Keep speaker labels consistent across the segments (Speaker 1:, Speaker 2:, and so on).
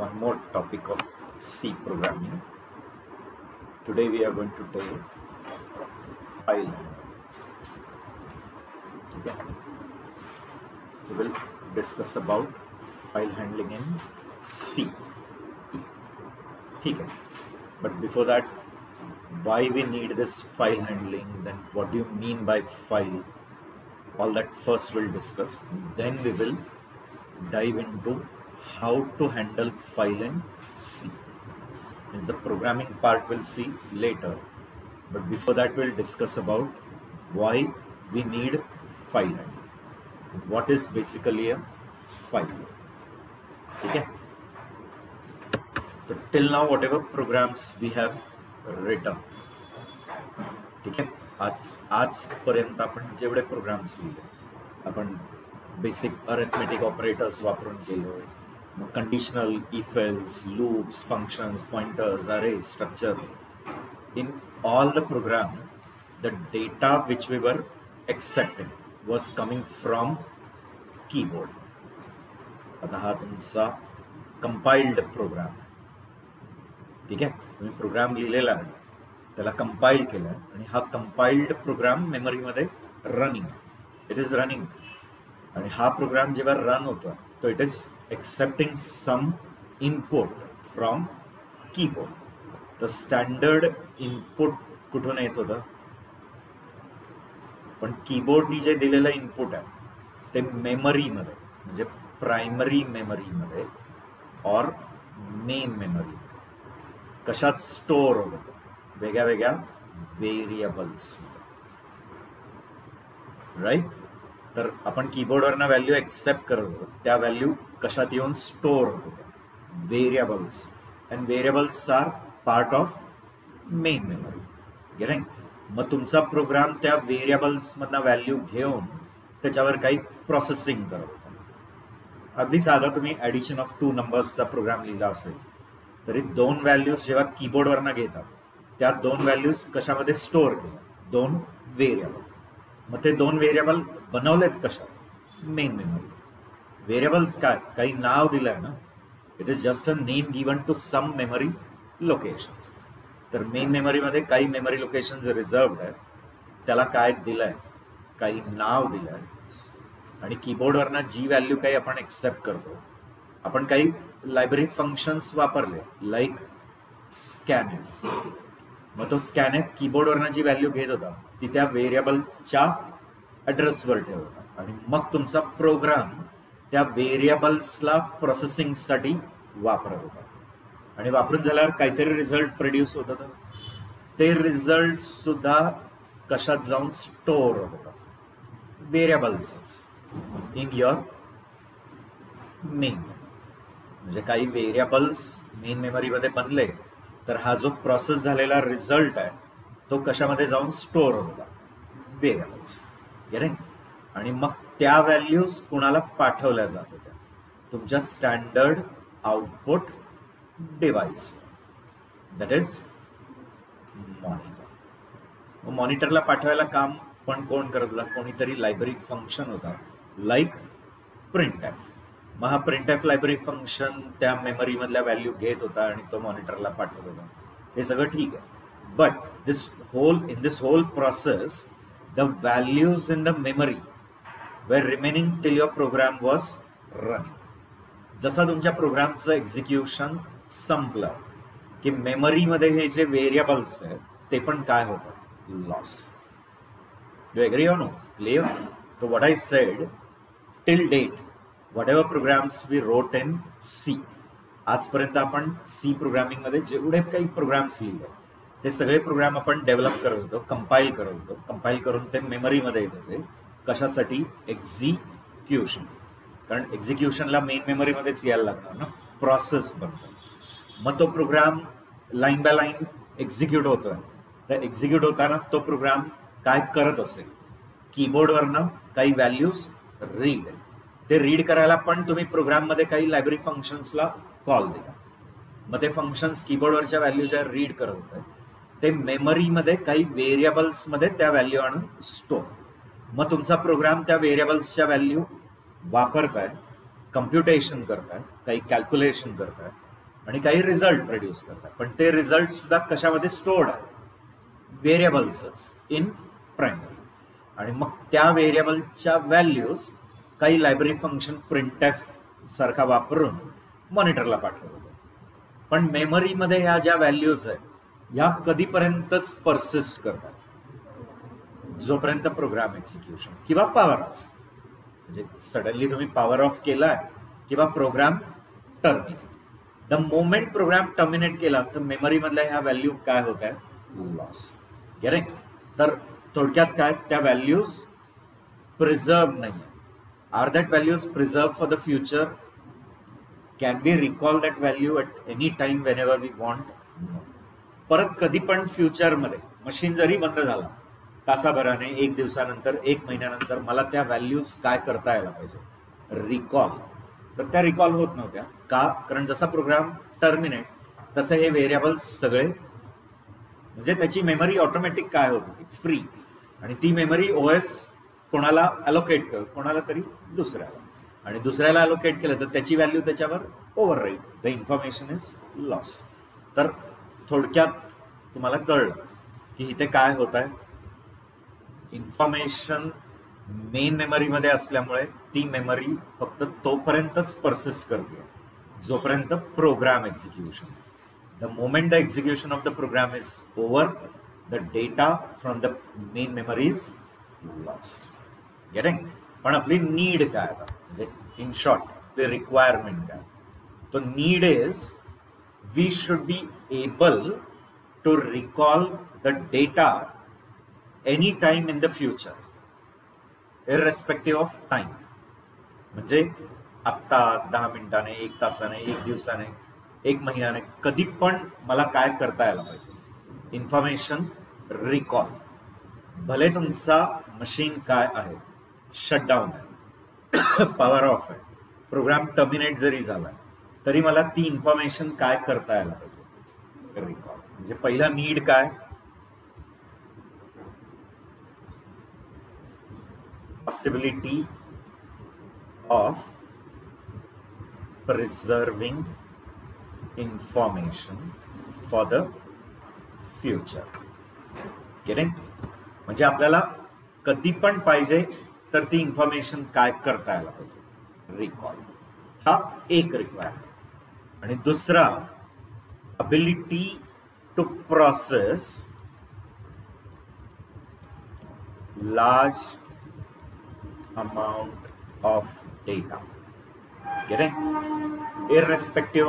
Speaker 1: one more topic of C programming. Today we are going to take file. Okay. We will discuss about file handling in C. Okay. But before that, why we need this file handling, then what do you mean by file, all that first we'll discuss. Then we will dive into how to handle file in C. Means the programming part we'll see later, but before that we'll discuss about why we need file handling. What is basically a file? Okay. So till now whatever programs we have written, ठीक है, आजपर्यंत आपण जेवढे programs लिहिले, आपण basic arithmetic operators वापरून केलोय, मग conditional, if else, loops, functions, pointers, arrays, structure. In all the program, the data which we were accepting was coming from keyboard. आता हा तुमचा कंपाइल्ड प्रोग्राम आहे, ठीक आहे. तुम्ही प्रोग्राम लिहिलेला आहे, त्याला कंपाइल केलं आणि हा कंपाइल्ड प्रोग्राम मेमरीमध्ये रनिंग आहे. It is running. आणि हा प्रोग्राम जेव्हा रन होतो तो it is accepting some input from keyboard. तर स्टँडर्ड इनपुट कुठून येत होतं, पण कीबोर्डनी जे दिलेलं इनपुट आहे ते मेमरीमध्ये, म्हणजे प्रायमरी मेमरीमध्ये और मेन मेमरी कशात स्टोअर होत होतं, वेगळ्या वेगळ्या व्हेरिएबल्स, राईट. तर आपण कीबोर्डवरनं व्हॅल्यू एक्सेप्ट करत होतो, त्या व्हॅल्यू कशात येऊन स्टोअर होत होत्या, variables. And variables are part of main memory. Getting. मग तुमचा प्रोग्राम त्या व्हेरिएबल्स मधनं व्हॅल्यू घेऊन त्याच्यावर काही प्रोसेसिंग करत होता. अगदी साधा तुम्ही ॲडिशन ऑफ 2 नंबर्सचा प्रोग्राम लिहिला असेल तरी 2 व्हॅल्यूज जेव्हा कीबोर्डवरनं घेतात, त्या 2 व्हॅल्यूज कशामध्ये स्टोअर केल्या, 2 व्हेरिएबल. मग ते 2 व्हेरिएबल बनवलेत कशात, मेन मेमरी. व्हेरिएबल्स काय, काही नाव दिलंय ना, it is just a name given to some memory locations. तर मेन मेमरीमध्ये काही मेमरी लोकेशन्स रिझर्व्ड आहेत, त्याला काय दिलंय, काही नाव दिलंय. आणि कीबोर्डवरनं जी व्हॅल्यू काही आपण एक्सेप्ट करतो, आपण काही लायब्ररी फंक्शन्स वापरले लाईक स्कॅनएफ. मग तो स्कॅनएफ कीबोर्डवरनं जी व्हॅल्यू घेत होता ती त्या व्हेरिएबलच्या ॲड्रेसवर ठेवता आणि मग तुमचा प्रोग्राम त्या व्हेरिएबल्सला प्रोसेसिंगसाठी वापरत होता. आणि वापरून झाल्यावर काहीतरी रिझल्ट प्रोड्यूस होत होतं, ते रिझल्ट सुद्धा कशात जाऊन स्टोअर होत होता, व्हेरिएबल्स इन युअर मेन. म्हणजे काही व्हेरिएबल्स मेन मेमरीमध्ये बनले तर हा जो प्रोसेस झालेला रिझल्ट आहे तो कशामध्ये जाऊन स्टोअर होता, व्हेरिएबल्स. गेटिंग. आणि मग त्या व्हॅल्यूज कुणाला पाठवल्या जात होत्या, तुमच्या standard output device, that is monitor. मॉनिटरला पाठवायला काम पण कोण करत होता, कोणीतरी लायब्ररी फंक्शन होता लाईक प्रिंटएफ. मग हा प्रिंटएफ लायब्ररी फंक्शन त्या मेमरीमधल्या व्हॅल्यू घेत होता आणि तो मॉनिटरला पाठवत होता. हे सगळं ठीक आहे, but in this whole process the values in the memory were remaining till your program was running. जसा तुमच्या प्रोग्रामचं एक्झिक्युशन संपलं की मेमरीमध्ये हे जे व्हेरिएबल्स आहेत ते पण काय होतात, loss. Do agree or no? Clear? So what I said, till date, whatever programs we wrote in C, आजपर्यंत आपण C प्रोग्रामिंग मध्ये जेवढे काही प्रोग्राम्स लिहिले ते सगळे प्रोग्राम आपण डेव्हलप करत होतो, कंपाइल करत होतो. कंपाइल करून ते मेमरीमध्ये येत होते. कशासाठी? एक्झिक्युशन. कारण एक्झिक्युशनला मेन मेमरीमध्येच यायला लागणार ना, प्रोसेस बनतो. मग तो program line by line execute होतोय. तर एक्झिक्यूट होताना तो प्रोग्राम काय करत असेल, कीबोर्डवरनं काही व्हॅल्यूज रीड, ते रीड करायला पण तुम्ही प्रोग्राममध्ये काही लायब्ररी फंक्शन्सला कॉल दिला. मग ते फंक्शन्स कीबोर्डवरच्या व्हॅल्यू ज्या रीड करत होते ते मेमरीमध्ये काही व्हेरिएबल्समध्ये त्या व्हॅल्यू आणून स्टोअर. मग तुमचा प्रोग्राम त्या व्हेरिएबल्सच्या व्हॅल्यू वापरताय, कम्प्युटेशन करताय, काही कॅल्क्युलेशन करताय आणि काही रिझल्ट प्रोड्यूस करतात, पण ते रिझल्ट सुद्धा कशामध्ये स्टोर्ड आहे, व्हेरिएबल्सच इन प्रायमरी. आणि मग त्या व्हेरिएबलच्या व्हॅल्यूज काही लायब्ररी फंक्शन प्रिंटएफ सारखा वापरून मॉनिटरला पाठवतो. पण मेमरीमध्ये ह्या ज्या व्हॅल्यूज आहेत ह्या कधीपर्यंतच परसिस्ट करतात, जोपर्यंत प्रोग्राम एक्झिक्युशन किंवा पॉवर ऑफ, म्हणजे सडनली तुम्ही पॉवर ऑफ केलाय किंवा program terminate. The moment program terminate केला तर मेमरी मधल्या ह्या व्हॅल्यू काय होत आहे, लॉस. करेक्ट. तर थोडक्यात काय, त्या व्हॅल्यूज प्रिझर्व नाही. Are that values preserve for the future? Can we recall that value at any time whenever we want? परत कधी पण फ्युचरमध्ये मशीन जरी बंद झाला, तासाभराने, एक दिवसानंतर, एक महिन्यानंतर मला त्या व्हॅल्यूज काय करता यायला पाहिजे, रिकॉल. तर त्या रिकॉल होत नव्हत्या. का? कारण जसा प्रोग्राम टर्मिनेट तसे हे व्हेरिएबल्स सगळे, म्हणजे त्याची मेमरी ऑटोमॅटिक काय होत होती, फ्री. आणि ती मेमरी ओएस कोणाला अलोकेट कर, कोणाला तरी दुसऱ्याला, आणि दुसऱ्याला अलोकेट केलं तर त्याची व्हॅल्यू त्याच्यावर override, the information is lost. तर थोडक्यात तुम्हाला कळलं की इथे काय होत आहे, इन्फॉर्मेशन मेन मेमरीमध्ये असल्यामुळे ती मेमरी फक्त तोपर्यंतच परसिस्ट करते जोपर्यंत program execution. The moment the execution of the program is over, the data from the main memory is lost. Getting? पण आपली नीड काय आता, म्हणजे इन शॉर्ट आपली रिक्वायरमेंट काय? तो need is we should be able to recall the data any time in the future, irrespective of time. म्हणजे आत्ता 10 मिनिटाने, 1 तासाने, 1 दिवसाने, 1 महिन्याने, कधी पण मला काय करता यायला पाहिजे, इन्फॉर्मेशन रिकॉल. भले तुमचा मशीन काय आहे, शटडाऊन आहे, पॉवर ऑफ आहे, प्रोग्राम टर्मिनेट जरी झाला तरी मला ती इन्फॉर्मेशन काय करता यायला पाहिजे, रिकॉल. म्हणजे पहिला नीड काय, possibility of preserving information for the future. Getting? म्हणजे आपल्याला कधी पण पाहिजे तर ती इन्फॉर्मेशन काय करता यायला पाहिजे, रिकॉल. हा एक रिक्वायरमेंट. आणि दुसरा, ability to process large amount of data. Getting? Irrespective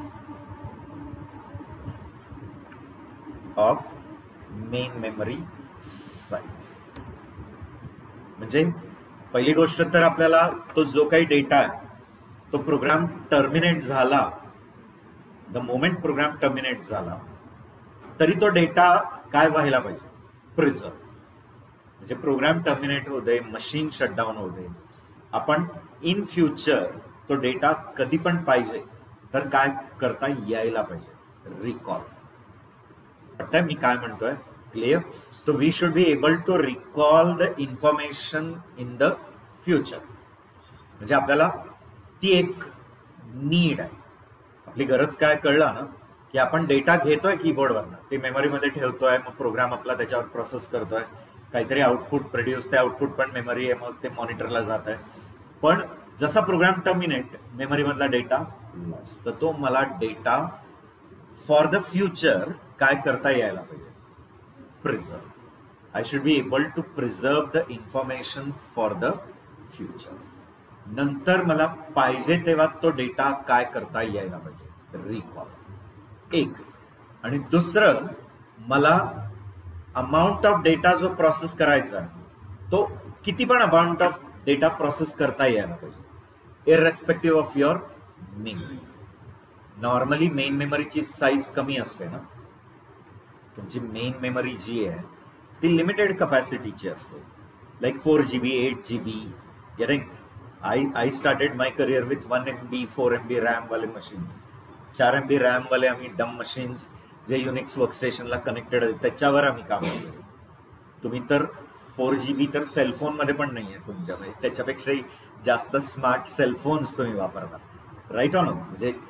Speaker 1: of main memory size. म्हणजे पहिली गोष्ट तर आपल्याला तो जो काही डेटा आहे तो प्रोग्राम टर्मिनेट झाला, द मोमेंट प्रोग्राम टर्मिनेट झाला तरी तो डेटा काय व्हायला पाहिजे, प्रिझर्व. म्हणजे प्रोग्राम टर्मिनेट होऊ दे, मशीन शटडाऊन होऊ दे, आपण इन फ्युचर तो डेटा कधी पण पाहिजे तर काय करता यायला पाहिजे, रिकॉल. वाटतंय मी काय म्हणतोय, क्लिअर? तो we should be able to recall the information in the future. म्हणजे आपल्याला ती एक नीड आहे. आपली गरज काय कळला ना, की आपण डेटा घेतोय कीबोर्डवरनं, ते मेमरीमध्ये ठेवतोय, मग प्रोग्राम आपला त्याच्यावर प्रोसेस करतोय, काहीतरी आउटपुट प्रोड्यूस, ते आउटपुट पण मेमरी आहे, मग ते मॉनिटरला जात आहे. पण जसा प्रोग्राम टर्मिनेट, मेमरीमधला डेटा लॉस. तर तो मला डेटा फॉर द फ्युचर काय करता यायला पाहिजे, preserve. I should be able to preserve the information for the future. नंतर मला पाहिजे तेव्हा तो डेटा काय करता यायला पाहिजे, रिकॉल. एक. आणि दुसरं, मला अमाऊंट ऑफ डेटा जो प्रोसेस करायचा तो किती पण अमाऊंट ऑफ डेटा प्रोसेस करता यायला पाहिजे, irrespective of your memory. Normally main मेमरीची साईज कमी असते ना, तुमची मेन मेमरी जी आहे ती लिमिटेड कपॅसिटीची असते, like 4 GB, 8 GB. Getting? I started my career with 1 MB, 4 MB RAM वाले मशीन्स, 4 MB रॅम वाले आम्ही डम मशीन्स जे युनिक्स वर्कस्टेशनला कनेक्टेड आहेत त्याच्यावर आम्ही काम केलं. तुम्ही तर 4 GB तर सेलफोनमध्ये पण नाही आहे तुमच्यामध्ये, त्याच्यापेक्षाही जास्त स्मार्ट सेलफोन्स तुम्ही वापरता, राईट ऑन. म्हणजे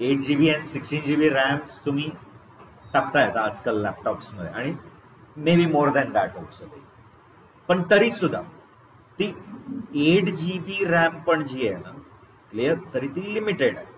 Speaker 1: 8 GB आणि 16 GB रॅम्स तुम्ही टाकतायत आजकाल लॅपटॉप्समध्ये, आणि may be more than that also. पण तरी सुद्धा ती 8 GB रॅम पण जी आहे ना, क्लिअर, तरी ती लिमिटेड आहे,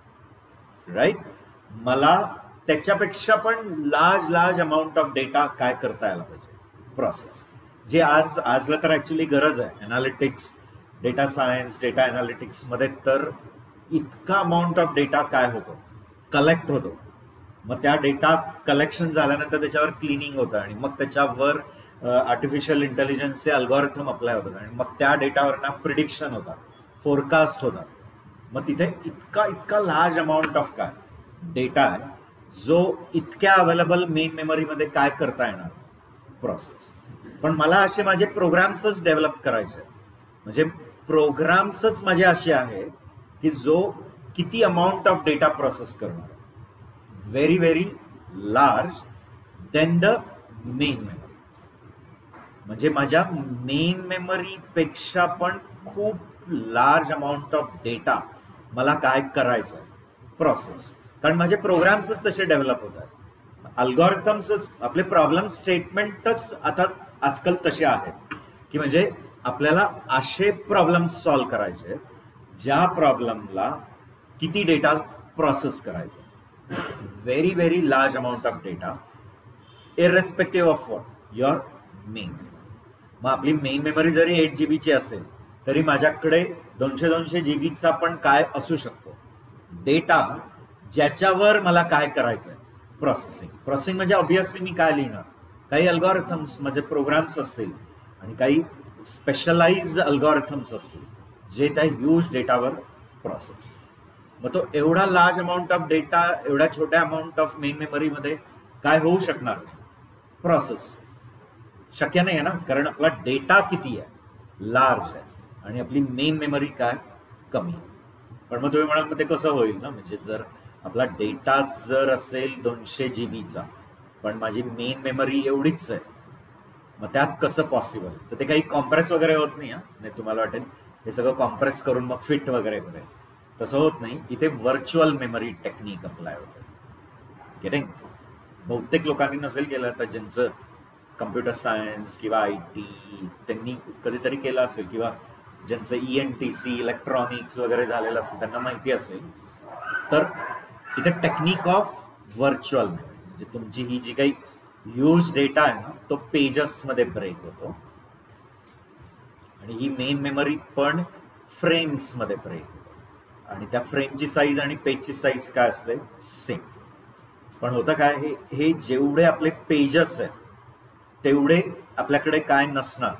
Speaker 1: राईट. मला त्याच्यापेक्षा पण लार्ज अमाऊंट ऑफ डेटा काय करता यायला पाहिजे, प्रोसेस, जे आजला तर ऍक्च्युली गरज आहे. अनालिटिक्स, डेटा सायन्स, डेटा अनालिटिक्समध्ये तर इतका अमाऊंट ऑफ डेटा काय होतो, कलेक्ट होतो. मग त्या डेटा कलेक्शन झाल्यानंतर त्याच्यावर क्लिनिंग होतं, आणि मग त्याच्यावर आर्टिफिशियल इंटेलिजन्सचे अल्गोरिथम अप्लाय होतात, आणि मग त्या डेटावर ना प्रिडिक्शन होतात, फोरकास्ट होतात. मग तिथे इतका लार्ज अमाऊंट ऑफ काय डेटा आहे, जो इतक्या अवेलेबल मेन मेमरीमध्ये काय करता येणार प्रोसेस. पण मला असे माझे प्रोग्राम्सच डेव्हलप करायचे, म्हणजे प्रोग्राम्सच माझे असे आहे की जो किती अमाऊंट ऑफ डेटा प्रोसेस करणार, very very large than the main memory. म्हणजे माझ्या मेन मेमरीपेक्षा पण खूप लार्ज अमाऊंट ऑफ डेटा मला काय करायचं आहे प्रोसेस, कारण माझे प्रोग्राम्सच तसे डेव्हलप होत आहेत. अल्गोरिथम्सच, आपले प्रॉब्लेम स्टेटमेंटच आता आजकाल तसे आहेत की म्हणजे आपल्याला असे प्रॉब्लेम्स सॉल्व्ह करायचे ज्या प्रॉब्लेमला किती डेटा प्रोसेस करायचा, very very large amount of data, irrespective of what your main. मग आपली मेन मेमरी जरी 8 GB ची असेल तरी माझ्याकडे 200 GB पण काय असू शकतो डेटा, ज्याच्यावर मला काय करायचंय प्रोसेसिंग म्हणजे ऑब्व्हियसली मी काय लिहिणार, काही अल्गोरिथम्स माझे प्रोग्राम्स असतील आणि काही स्पेशलाइज अल्गोरिथम्स असतील जे त्या ह्यूज डेटावर प्रोसेस. मग तो एवढा लार्ज अमाऊंट ऑफ डेटा एवढ्या छोट्या अमाऊंट ऑफ मेन मेमरीमध्ये काय होऊ शकणार नाही प्रोसेस, शक्य नाही आहे ना, कारण आपला डेटा किती आहे, लार्ज आहे, आणि आपली मेन मेमरी काय कमी आहे. पण मग तुम्ही म्हणाल मग ते कसं होईल ना, म्हणजे जर आपला डेटा जर असेल 200 GB चा पण माझी मेन मेमरी एवढीच आहे, मग त्यात कसं पॉसिबल. तर ते काही कॉम्प्रेस वगैरे होत नाही. नाही तुम्हाला वाटेल हे सगळं कॉम्प्रेस करून मग फिट वगैरे करेल, तसं होत नाही. इथे व्हर्च्युअल मेमरी टेक्निक अप्लाय होते. गेटिंग, बहुतेक लोकांनी नसेल केलं तर ज्यांचं कम्प्युटर सायन्स किंवा IT त्यांनी कधीतरी केलं असेल, किंवा ज्यांचं ENTC इलेक्ट्रॉनिक्स वगैरे झालेलं असेल त्यांना माहिती असेल. तर इथे टेक्निक ऑफ व्हर्च्युअल मेमरी, म्हणजे तुमची ही जी काही ह्यूज डेटा आहे ना तो पेजेस मध्ये ब्रेक होतो, आणि ही मेन मेमरी पण फ्रेम्स मध्ये ब्रेक होतो, आणि त्या फ्रेमची साईज आणि पेजची साईज काय असते सेम. पण होतं काय, हे जेवढे आपले पेजेस आहेत तेवढे आपल्याकडे काय नसणार,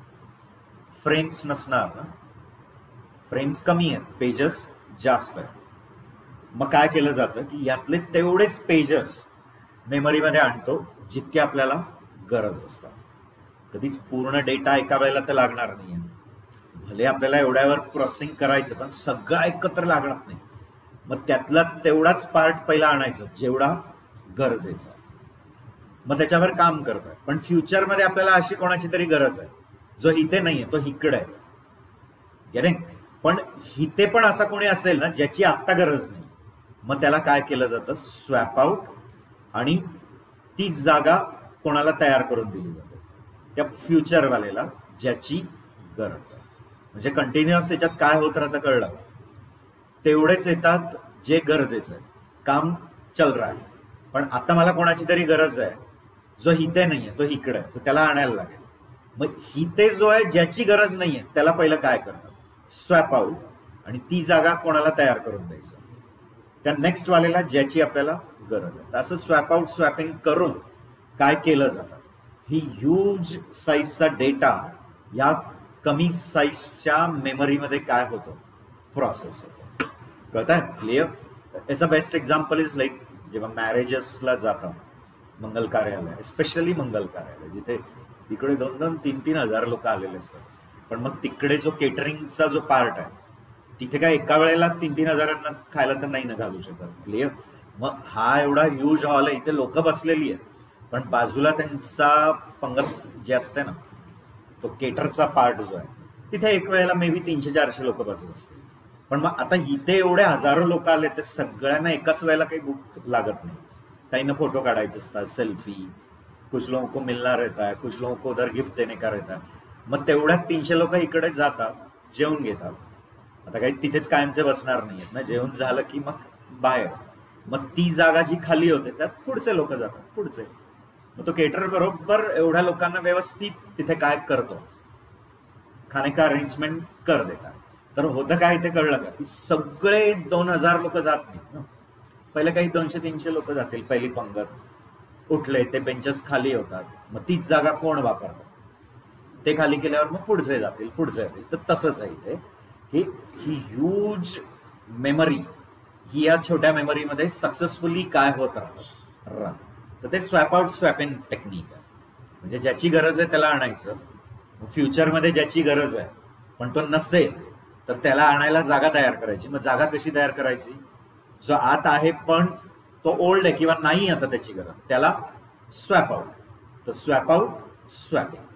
Speaker 1: फ्रेम्स नसणार ना, फ्रेम्स कमी आहेत, पेजेस जास्त आहेत. मग काय केलं जातं की यातले तेवढेच पेजेस मेमरीमध्ये आणतो जितके आपल्याला गरज असतात. कधीच पूर्ण डेटा एका वेळेला तर लागणार नाहीये, भले आपल्याला एवढ्यावर प्रोसेसिंग करायचं पण सगळं एकत्र लागणार नाही. मग त्यातला तेवढाच पार्ट पहिला आणायचं जेवढा गरजेचा, मग त्याच्यावर काम करतोय. पण फ्युचरमध्ये आपल्याला अशी कोणाची तरी गरज आहे जो इथे नाहीये, तो इकडे आहे. गेटिंग, पण इथे पण असा कोणी असेल ना ज्याची आत्ता गरज नाही, मग त्याला काय केलं जातं, स्वॅप आउट, आणि ती जागा कोणाला तयार करून दिली जाते, त्या फ्युचरवालेला ज्याची गरज आहे. म्हणजे कंटिन्युअस त्याच्यात काय होत राहतं कळलं, तेवढेच येतात जे गरजेचं आहे, काम चल रहा आहे. पण आता मला कोणाची तरी गरज आहे जो हिते नाहीये, तो इकडे आहे, तर त्याला आणायला लागेल. मग हिते जो आहे ज्याची गरज नाहीये त्याला पहिलं काय करतात, स्वॅप आउट, आणि ती जागा कोणाला तयार करून द्यायचं, त्या नेक्स्ट वालेला ज्याची आपल्याला गरज आहे. असं स्वॅप आउट स्वॅपिंग करून काय केलं जातं, ही ह्यूज साईजचा डेटा या कमी साईजच्या मेमरीमध्ये काय होतो, प्रोसेस होतो. कळतंय, क्लिअर. याचा बेस्ट एक्झाम्पल इज लाईक जेव्हा मॅरेजेसला जातात, मंगल कार्यालय, स्पेशली मंगल कार्यालय, जिथे तिकडे 2-2, 3-3 हजार लोक आलेले असतात. पण मग तिकडे जो केटरिंगचा जो पार्ट आहे तिथे काय एका वेळेला 3-3 हजारांना खायला तर नाही ना घालू शकत, क्लिअर. मग हा एवढा ह्यूज हॉल आहे, इथे लोक बसलेली आहेत, पण बाजूला त्यांचा पंगत जे असते ना, तो केटरचा पार्ट जो आहे तिथे एक वेळेला मे बी 300-400 लोक बसत असतील. पण मग आता इथे एवढे हजारो लोक आले तर सगळ्यांना एकाच वेळेला काही बुक लागत नाही. काहींना फोटो काढायचे असतात, सेल्फी, कुछ लोगों को मिलना रहता है, कुछ लोगों को उधर गिफ्ट देने का रहता है. मग तेवढ्यात 300 लोक इकडे जातात, जेवून घेतात. आता काही तिथेच कायमचे बसणार नाहीयेत ना, जेवण झालं की मग बाहेर. मग ती जागा जी खाली होते त्यात पुढचे लोक जातात, पुढचे. मग तो केटर बरोबर एवढ्या लोकांना व्यवस्थित तिथे काय करतो, खाणे का अरेंजमेंट कर देतात. तर होतं काय ते कळलं का, की सगळे 2000 लोक जात नाहीत ना. पहिले काही 200-300 लोक जातील, पहिली पंगत उठले, ते बेंचेस खाली होतात, मग तीच जागा कोण वापरतात, ते खाली केल्यावर मग पुढचे जातील, पुढचे जातील. तर तसंच आहे इथे, की ही ह्यूज मेमरी, ही या छोट्या मेमरीमध्ये सक्सेसफुली काय होत राहतं. तर ते swap out swap in technique आहे. म्हणजे ज्याची गरज आहे त्याला आणायचं, फ्युचरमध्ये ज्याची गरज आहे पण तो नसेल तर त्याला आणायला जागा तयार करायची. मग जागा कशी तयार करायची, जो आत आहे पण तो ओल्ड आहे किंवा नाही आता त्याची गरज, त्याला स्वॅप आउट. तर स्वॅप आउट स्वॅप इन.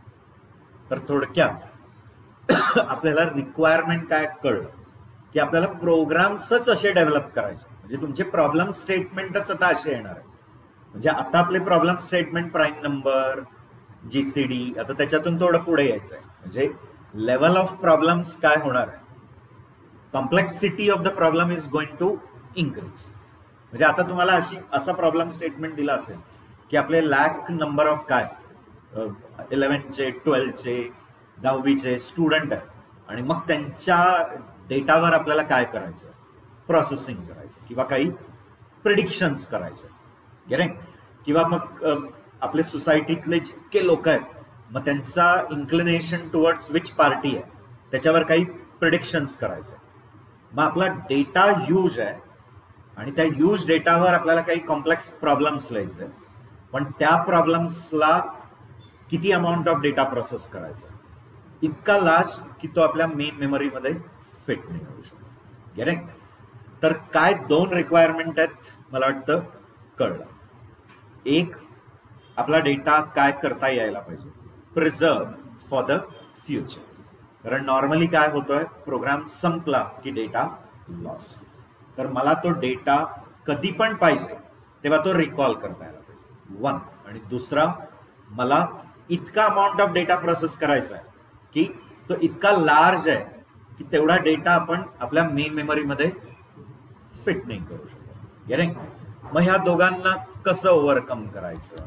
Speaker 1: तर थोडक्यात आपल्याला रिक्वायरमेंट काय कळलं, की आपल्याला प्रोग्राम्सच असे डेव्हलप करायचे. म्हणजे तुमचे प्रॉब्लेम स्टेटमेंटच आता असे येणार आहे. म्हणजे आता आपले problem statement prime number, GCD, आता त्याच्यातून थोडं पुढे यायचं आहे. म्हणजे लेवल ऑफ प्रॉब्लेम्स काय होणार आहे, complexity of the problem is going to increase. म्हणजे आता तुम्हाला असा प्रॉब्लेम स्टेटमेंट दिला असेल की आपले लाख नंबर ऑफ काय 11चे 12चे 10वीचे स्टुडंट आहेत आणि मग त्यांच्या डेटावर आपल्याला काय करायचं, प्रोसेसिंग करायचं किंवा काही प्रिडिक्शन्स करायचे, गेटिंग. किंवा मग आपले सोसायटीतले जितके लोक आहेत मग त्यांचा इन्क्लिनेशन टुवर्ड्स विच पार्टी आहे त्याच्यावर काही प्रिडिक्शन्स करायचे. मग आपला डेटा ह्यूज आहे आणि त्या ह्यूज डेटावर आपल्याला काही कॉम्प्लेक्स प्रॉब्लेम्स लिहायचे, पण त्या प्रॉब्लेम्सला किती अमाऊंट ऑफ डेटा प्रोसेस करायचा, इतका लार्ज की तो आपल्या मेन मेमरीमध्ये फिट नाही होऊ शकतो. गेटिंग. तर काय 2 रिक्वायरमेंट आहेत मला वाटतं कळलं. एक, आपला डेटा काय करता यायला पाहिजे, प्रिझर्व फॉर द फ्युचर. कारण नॉर्मली काय होतोय, प्रोग्राम संपला की डेटा लॉस. तर मला तो डेटा कधी पण पाहिजे तेव्हा तो रिकॉल करता यायला पाहिजे, 1. आणि दुसरा, मला इतका अमाऊंट ऑफ डेटा प्रोसेस करायचा आहे की तो इतका लार्ज आहे की तेवढा डेटा आपण आपल्या मेन मेमरीमध्ये फिट नाही करू शकतो. गेटिंग. मग ह्या दोघांना कसं ओव्हरकम करायचं,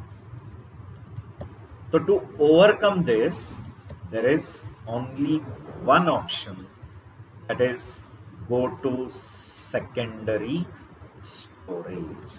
Speaker 1: तर to overcome this there is only one option, that is go to secondary storage.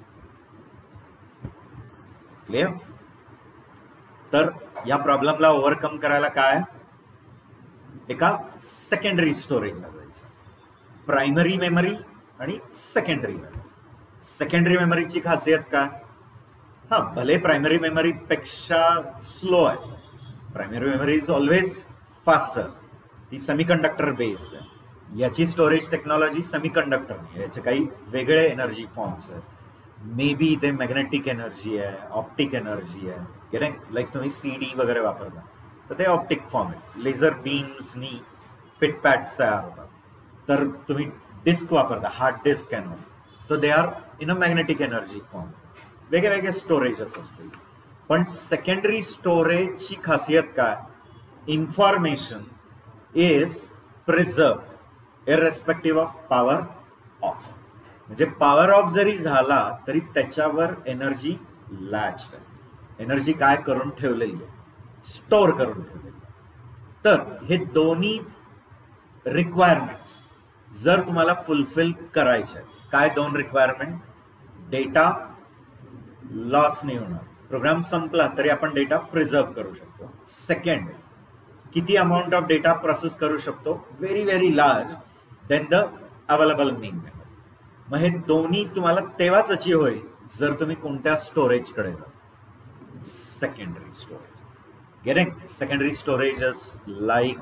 Speaker 1: Clear. तर या प्रॉब्लेमला ओव्हरकम करायला काय, एका सेकंडरी स्टोरेजला जायचं. प्रायमरी मेमरी आणि सेकंडरी मेमरी. सेकंडरी मेमरीची खासियत काय, हा भले प्रायमरी मेमरी पेक्षा स्लो आहे, primary memory is always faster, ती सेमीकंडक्टर बेस्ड आहे. याची स्टोरेज टेक्नॉलॉजी सेमीकंडक्टर नाही, याचे काही वेगळे एनर्जी फॉर्म्स आहेत. मे बी इथे मॅग्नेटिक एनर्जी आहे, ऑप्टिक एनर्जी आहे. गेटिंग. लाईक तुम्ही CD वगैरे वापरता तर ते ऑप्टिक फॉर्म आहे. लेझर बीम्सनी पिटपॅड्स तयार होतात. तर तुम्ही डिस्क वापरता, हार्ड डिस्क आहे, तो they are in a magnetic energy form. वेगळे वेगळे स्टोरेजेस असतील. पण सेकंडरी स्टोरेजची खासियत काय, information is preserve irrespective of power off. म्हणजे पॉवर ऑफ जरी झाला तरी त्याच्यावर एनर्जी लॅच्ड आहे, एनर्जी काय करून ठेवलेली आहे, स्टोअर करून ठेवलेली आहे. तर हे दोन्ही रिक्वायरमेंट्स जर तुम्हाला फुलफिल करायचे आहेत, काय 2 रिक्वायरमेंट, डेटा लॉस नाही होणार, प्रोग्राम संपला तरी आपण डेटा प्रिझर्व करू शकतो. सेकंड, किती अमाऊंट ऑफ डेटा प्रोसेस करू शकतो, very very large than the available main memory. मग हे दोन्ही तुम्हाला तेव्हाच अचीव्ह होईल जर तुम्ही कोणत्या स्टोरेजकडे जा, secondary storage. Getting. Secondary storages like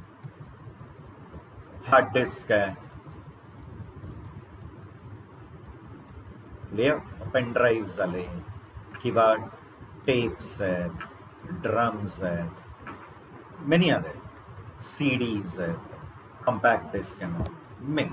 Speaker 1: hard disk आहे, पेन ड्राईव्ह झाले किंवा टेप्स आहेत, ड्रम्स आहेत, मेनी अदर CDs आहेत, कॉम्पॅक्ट डिस्क अँड मेन.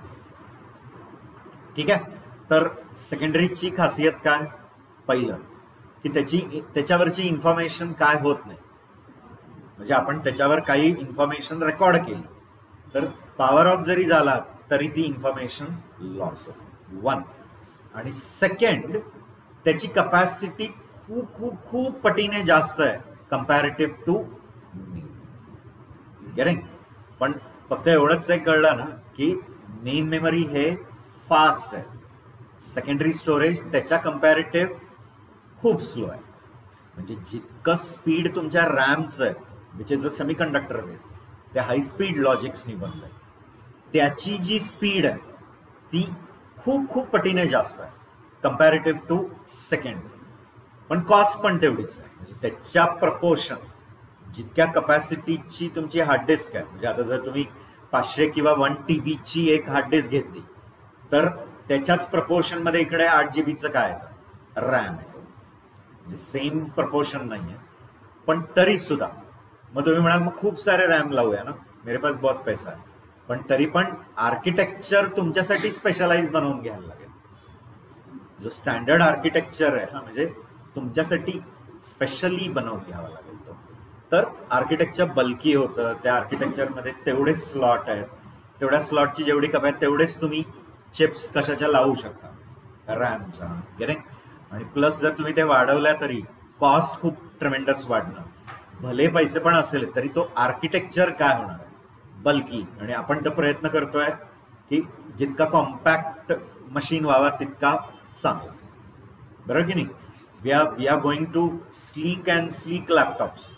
Speaker 1: ठीक आहे. तर सेकंडरीची खासियत काय? पहिलं की त्याच्यावरची इन्फॉर्मेशन काय होत नाही, म्हणजे आपण त्याच्यावर काही इन्फॉर्मेशन रेकॉर्ड केली तर पॉवर ऑफ जरी झाला तरी ती इन्फॉर्मेशन लॉस होते. वन. आणि सेकंड, त्याची कपॅसिटी खूप खूप खूप पटीने जास्त आहे कम्पॅरेटिव्ह टू मेन. गेटिंग? पण फक्त एवढंच एक कळलं ना की मेन मेमरी हे फास्ट आहे, सेकंडरी स्टोरेज त्याच्या कम्पॅरेटिव्ह खूप स्लो आहे. म्हणजे जितकं स्पीड तुमच्या रॅमचं आहे, which is a semiconductor base, ते हाय स्पीड लॉजिक्सनी बनलंय, त्याची जी स्पीड आहे ती खूप खूप पटीने जास्त आहे कम्पॅरेटिव्ह टू सेकंडरी. पण कॉस्ट पण तेवढीच आहे. म्हणजे त्याच्या प्रपोर्शन, जितक्या कपॅसिटीची तुमची हार्ड डिस्क आहे, म्हणजे आता जर तुम्ही 500 किंवा 1 TB ची एक हार्ड डिस्क घेतली तर त्याच्याच प्रपोर्शन मध्ये इकडे 8 GB काय येतं? रॅम येतो. म्हणजे सेम प्रपोर्शन नाही आहे, पण तरी सुद्धा मग तुम्ही म्हणाल मग खूप सारे रॅम लावूया ना, मेरे पास बहुत पैसा आहे. पण तरी पण आर्किटेक्चर तुमच्यासाठी स्पेशलाइज बनवून घ्यायला लागेल. जो स्टँडर्ड आर्किटेक्चर आहे हा, म्हणजे तुमच्यासाठी स्पेशली बनवून घ्यावा लागेल तो. तर आर्किटेक्चर बल्की होतं, त्या आर्किटेक्चरमध्ये तेवढेच स्लॉट आहेत, तेवढ्या स्लॉटची जेवढी कपॅसिटी तेवढेच तुम्ही चिप्स कशाच्या लावू शकता रॅमच्या. गेटिंग? आणि प्लस जर तुम्ही ते वाढवल्या तरी कॉस्ट खूप ट्रेमेंडस वाढणार. भले पैसे पण असेल तरी तो आर्किटेक्चर काय होणार आहे? बल्की. आणि आपण तर प्रयत्न करतोय की जितका कॉम्पॅक्ट मशीन व्हावा तितका चांगला, बरोबर की नाही? We are going to sleek and sleek laptops,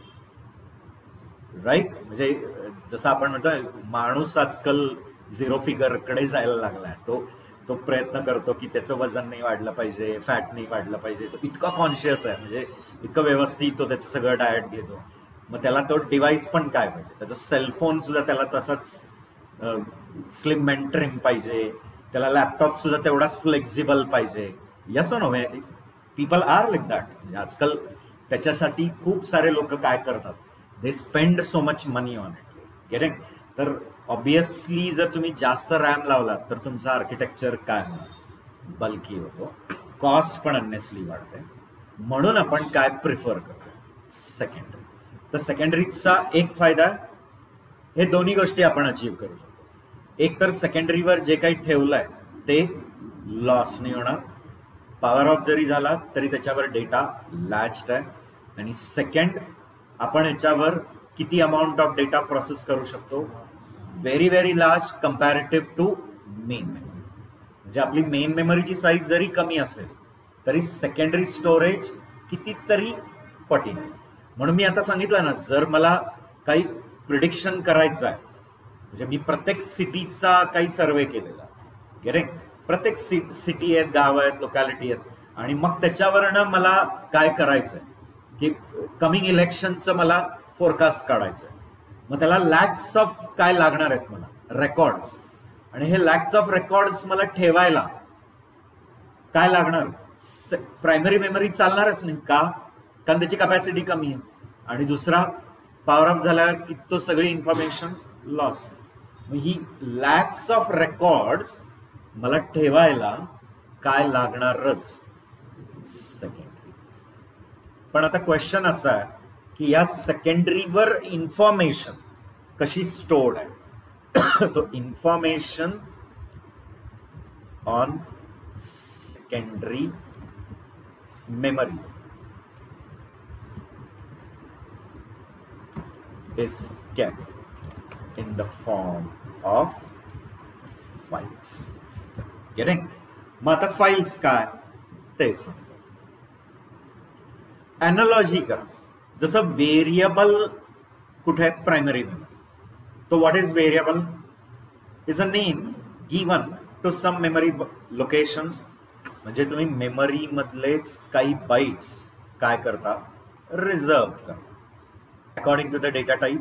Speaker 1: right? म्हणजे जसं आपण म्हणतोय माणूस आजकाल झिरो फिगरकडे जायला लागलाय. तो प्रयत्न करतो की त्याचं वजन नाही वाढलं पाहिजे, फॅट नाही वाढलं पाहिजे. तो इतका कॉन्शियस आहे, म्हणजे इतकं व्यवस्थित तो त्याचं सगळं डाएट घेतो. मग त्याला तो डिव्हाइस पण काय पाहिजे, त्याचा सेलफोन सुद्धा त्याला तसाच स्लिम अँड ट्रिम पाहिजे, त्याला लॅपटॉप सुद्धा तेवढाच फ्लेक्झिबल पाहिजे. Yes no? People are like that. म्हणजे आजकाल त्याच्यासाठी खूप सारे लोक काय करतात, they spend so much money on it. Getting? तर ऑब्विसली जर तुम्ही जास्त रॅम लावलात तर तुमचं आर्किटेक्चर काय होणार? बल्की होतो, कॉस्ट पण अननेसली वाढते. म्हणून आपण काय प्रिफर करतो? सेकंडरी. तर सेकंडरीचा एक फायदा, हे दोन्ही गोष्टी आपण अचीव्ह करू शकतो. एक तर सेकंडरीवर जे काही ठेवलंय ते लॉस नाही होणार, पॉवर ऑफ जरी झाला तरी त्याच्यावर डेटा लॅच्ड आहे. आणि सेकंड, आपण याच्यावर किती अमाऊंट ऑफ डेटा प्रोसेस करू शकतो? Very very large comparative to main memory. म्हणजे आपली मेन मेमरीची साईज जरी कमी असेल तरी सेकंडरी स्टोरेज कितीतरी पटीने. म्हणून मी आता सांगितलं ना, जर मला काही प्रिडिक्शन करायचं आहे, म्हणजे मी प्रत्येक सिटीचा काही सर्वे केलेला, गेटिंग? प्रत्येक सिटी आहेत, गाव आहेत, लोकॅलिटी आहेत, आणि मग त्याच्यावरनं मला काय करायचंय की कमिंग इलेक्शनचं मला फोरकास्ट काढायचं आहे. मग त्याला लॅक्स ऑफ काय लागणार आहेत मला? रेकॉर्ड्स. आणि हे लॅक्स ऑफ रेकॉर्ड्स मला ठेवायला काय लागणार? प्रायमरी मेमरी चालणारच नाही. का? कारण त्याची कपॅसिटी कमी आहे. आणि दुसरा, पॉवर ऑफ झाल्यावर की तो सगळी इन्फॉर्मेशन लॉस. मग ही लॅक्स ऑफ रेकॉर्ड्स मला ठेवायला काय लागणारच? सेकंडरी. पण आता क्वेश्चन असा आहे की या सेकंडरीवर इन्फॉर्मेशन कशी स्टोर्ड आहे? तो information on secondary memory is kept in the form of files. Getting? मग आता फाइल्स काय ते सांगतो. अॅनालॉजी करा. जसं व्हेरिएबल कुठे आहे? Primary memory. तो what is variable? Is a name given to some memory locations. म्हणजे तुम्ही मेमरी मधलेच काही बाईट्स काय करता? रिझर्व करता according to the data type.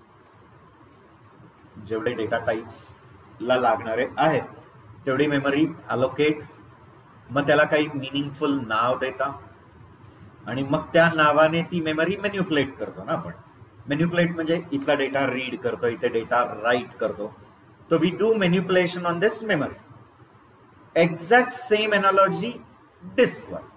Speaker 1: जेवढे डेटा टाईप्सला लागणारे आहेत तेवढी मेमरी अलोकेट, मग त्याला काही मिनिंगफुल नाव देता, आणि मग त्या नावाने ती मेमरी मॅन्युप्युलेट करतो ना आपण. मॅन्युप्युलेट म्हणजे इथला डेटा रीड करतो, इथे डेटा राईट करतो. So we do manipulation on this memory. Exact same analogy disk वर.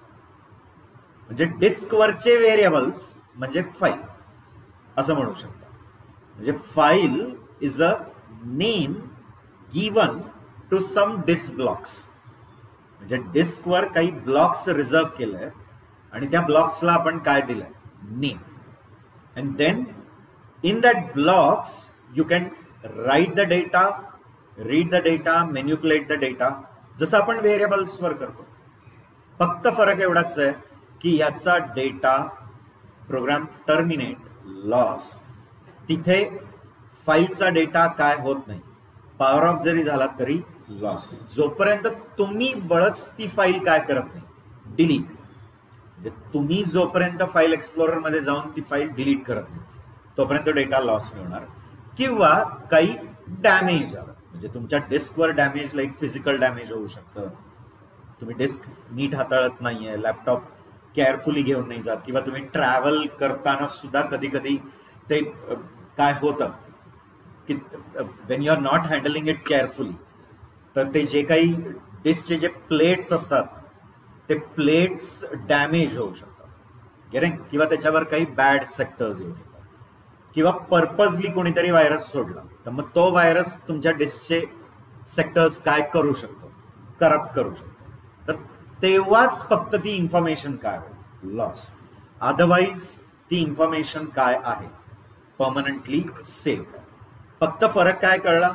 Speaker 1: म्हणजे डिस्क वरचे व्हेरिएबल्स म्हणजे फाईल असं म्हणू शकता. म्हणजे file is a name given to some disk blocks. म्हणजे डिस्कवर काही ब्लॉक्स रिझर्व केलंय आणि त्या ब्लॉक्सला आपण काय दिलंय, name. And then in that blocks you can write the data, read the data, manipulate the data, जसं आपण व्हेरिएबल्सवर करतो. फक्त फरक एवढाच आहे की याचा डेटा प्रोग्राम टर्मिनेट, लॉस, तिथे फाईलचा डेटा काय होत नाही, पॉवर ऑफ जरी झाला तरी लॉस नाही, जोपर्यंत तुम्ही बळच ती फाईल काय करत नाही, डिलीट. म्हणजे तुम्ही जोपर्यंत फाईल एक्सप्लोरर मध्ये जाऊन ती फाईल डिलीट करत नाही तोपर्यंत डेटा लॉस नाही होणार. किंवा काही डॅमेज आलं, म्हणजे तुमच्या डिस्कवर डॅमेज, लाईक फिजिकल डॅमेज होऊ शकतं, तुम्ही डिस्क नीट हाताळत नाहीये, लॅपटॉप केअरफुली घेऊन नाही जात, किंवा तुम्ही ट्रॅव्हल करताना सुद्धा कधी कधी ते काय होतं की when you are not handling it carefully, तर ते जे काही डिस्कचे जे प्लेट्स असतात ते प्लेट्स डॅमेज होऊ शकतात, किंवा त्याच्यावर काही बॅड सेक्टर्स येऊ शकतात, किंवा पर्पजली कोणीतरी व्हायरस सोडला तर मग तो व्हायरस तुमच्या डिस्कचे सेक्टर्स काय करू शकतो, करप्ट करू शकतो. तर तेव्हाच फक्त ती इन्फॉर्मेशन काय होईल, लॉस. अदरवाईज ती इन्फॉर्मेशन काय आहे, परमनंटली सेव्ह. फक्त फरक काय कळला,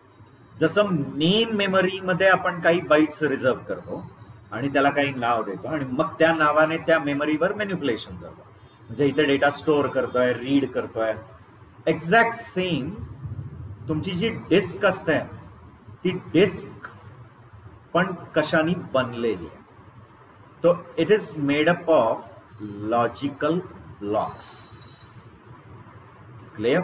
Speaker 1: जसं मेन मेमरीमध्ये आपण काही बाईट्स रिझर्व करतो आणि त्याला काही नाव देतो आणि मग त्या नावाने त्या मेमरीवर मॅन्युप्युलेशन करतो. म्हणजे इथे डेटा स्टोअर करतोय, रीड करतोय. एक्झॅक्ट सेम तुमची जी डिस्क असते ती डिस्क पण कशाने बनलेली आहे, तो it is made up of logical blocks. Clear?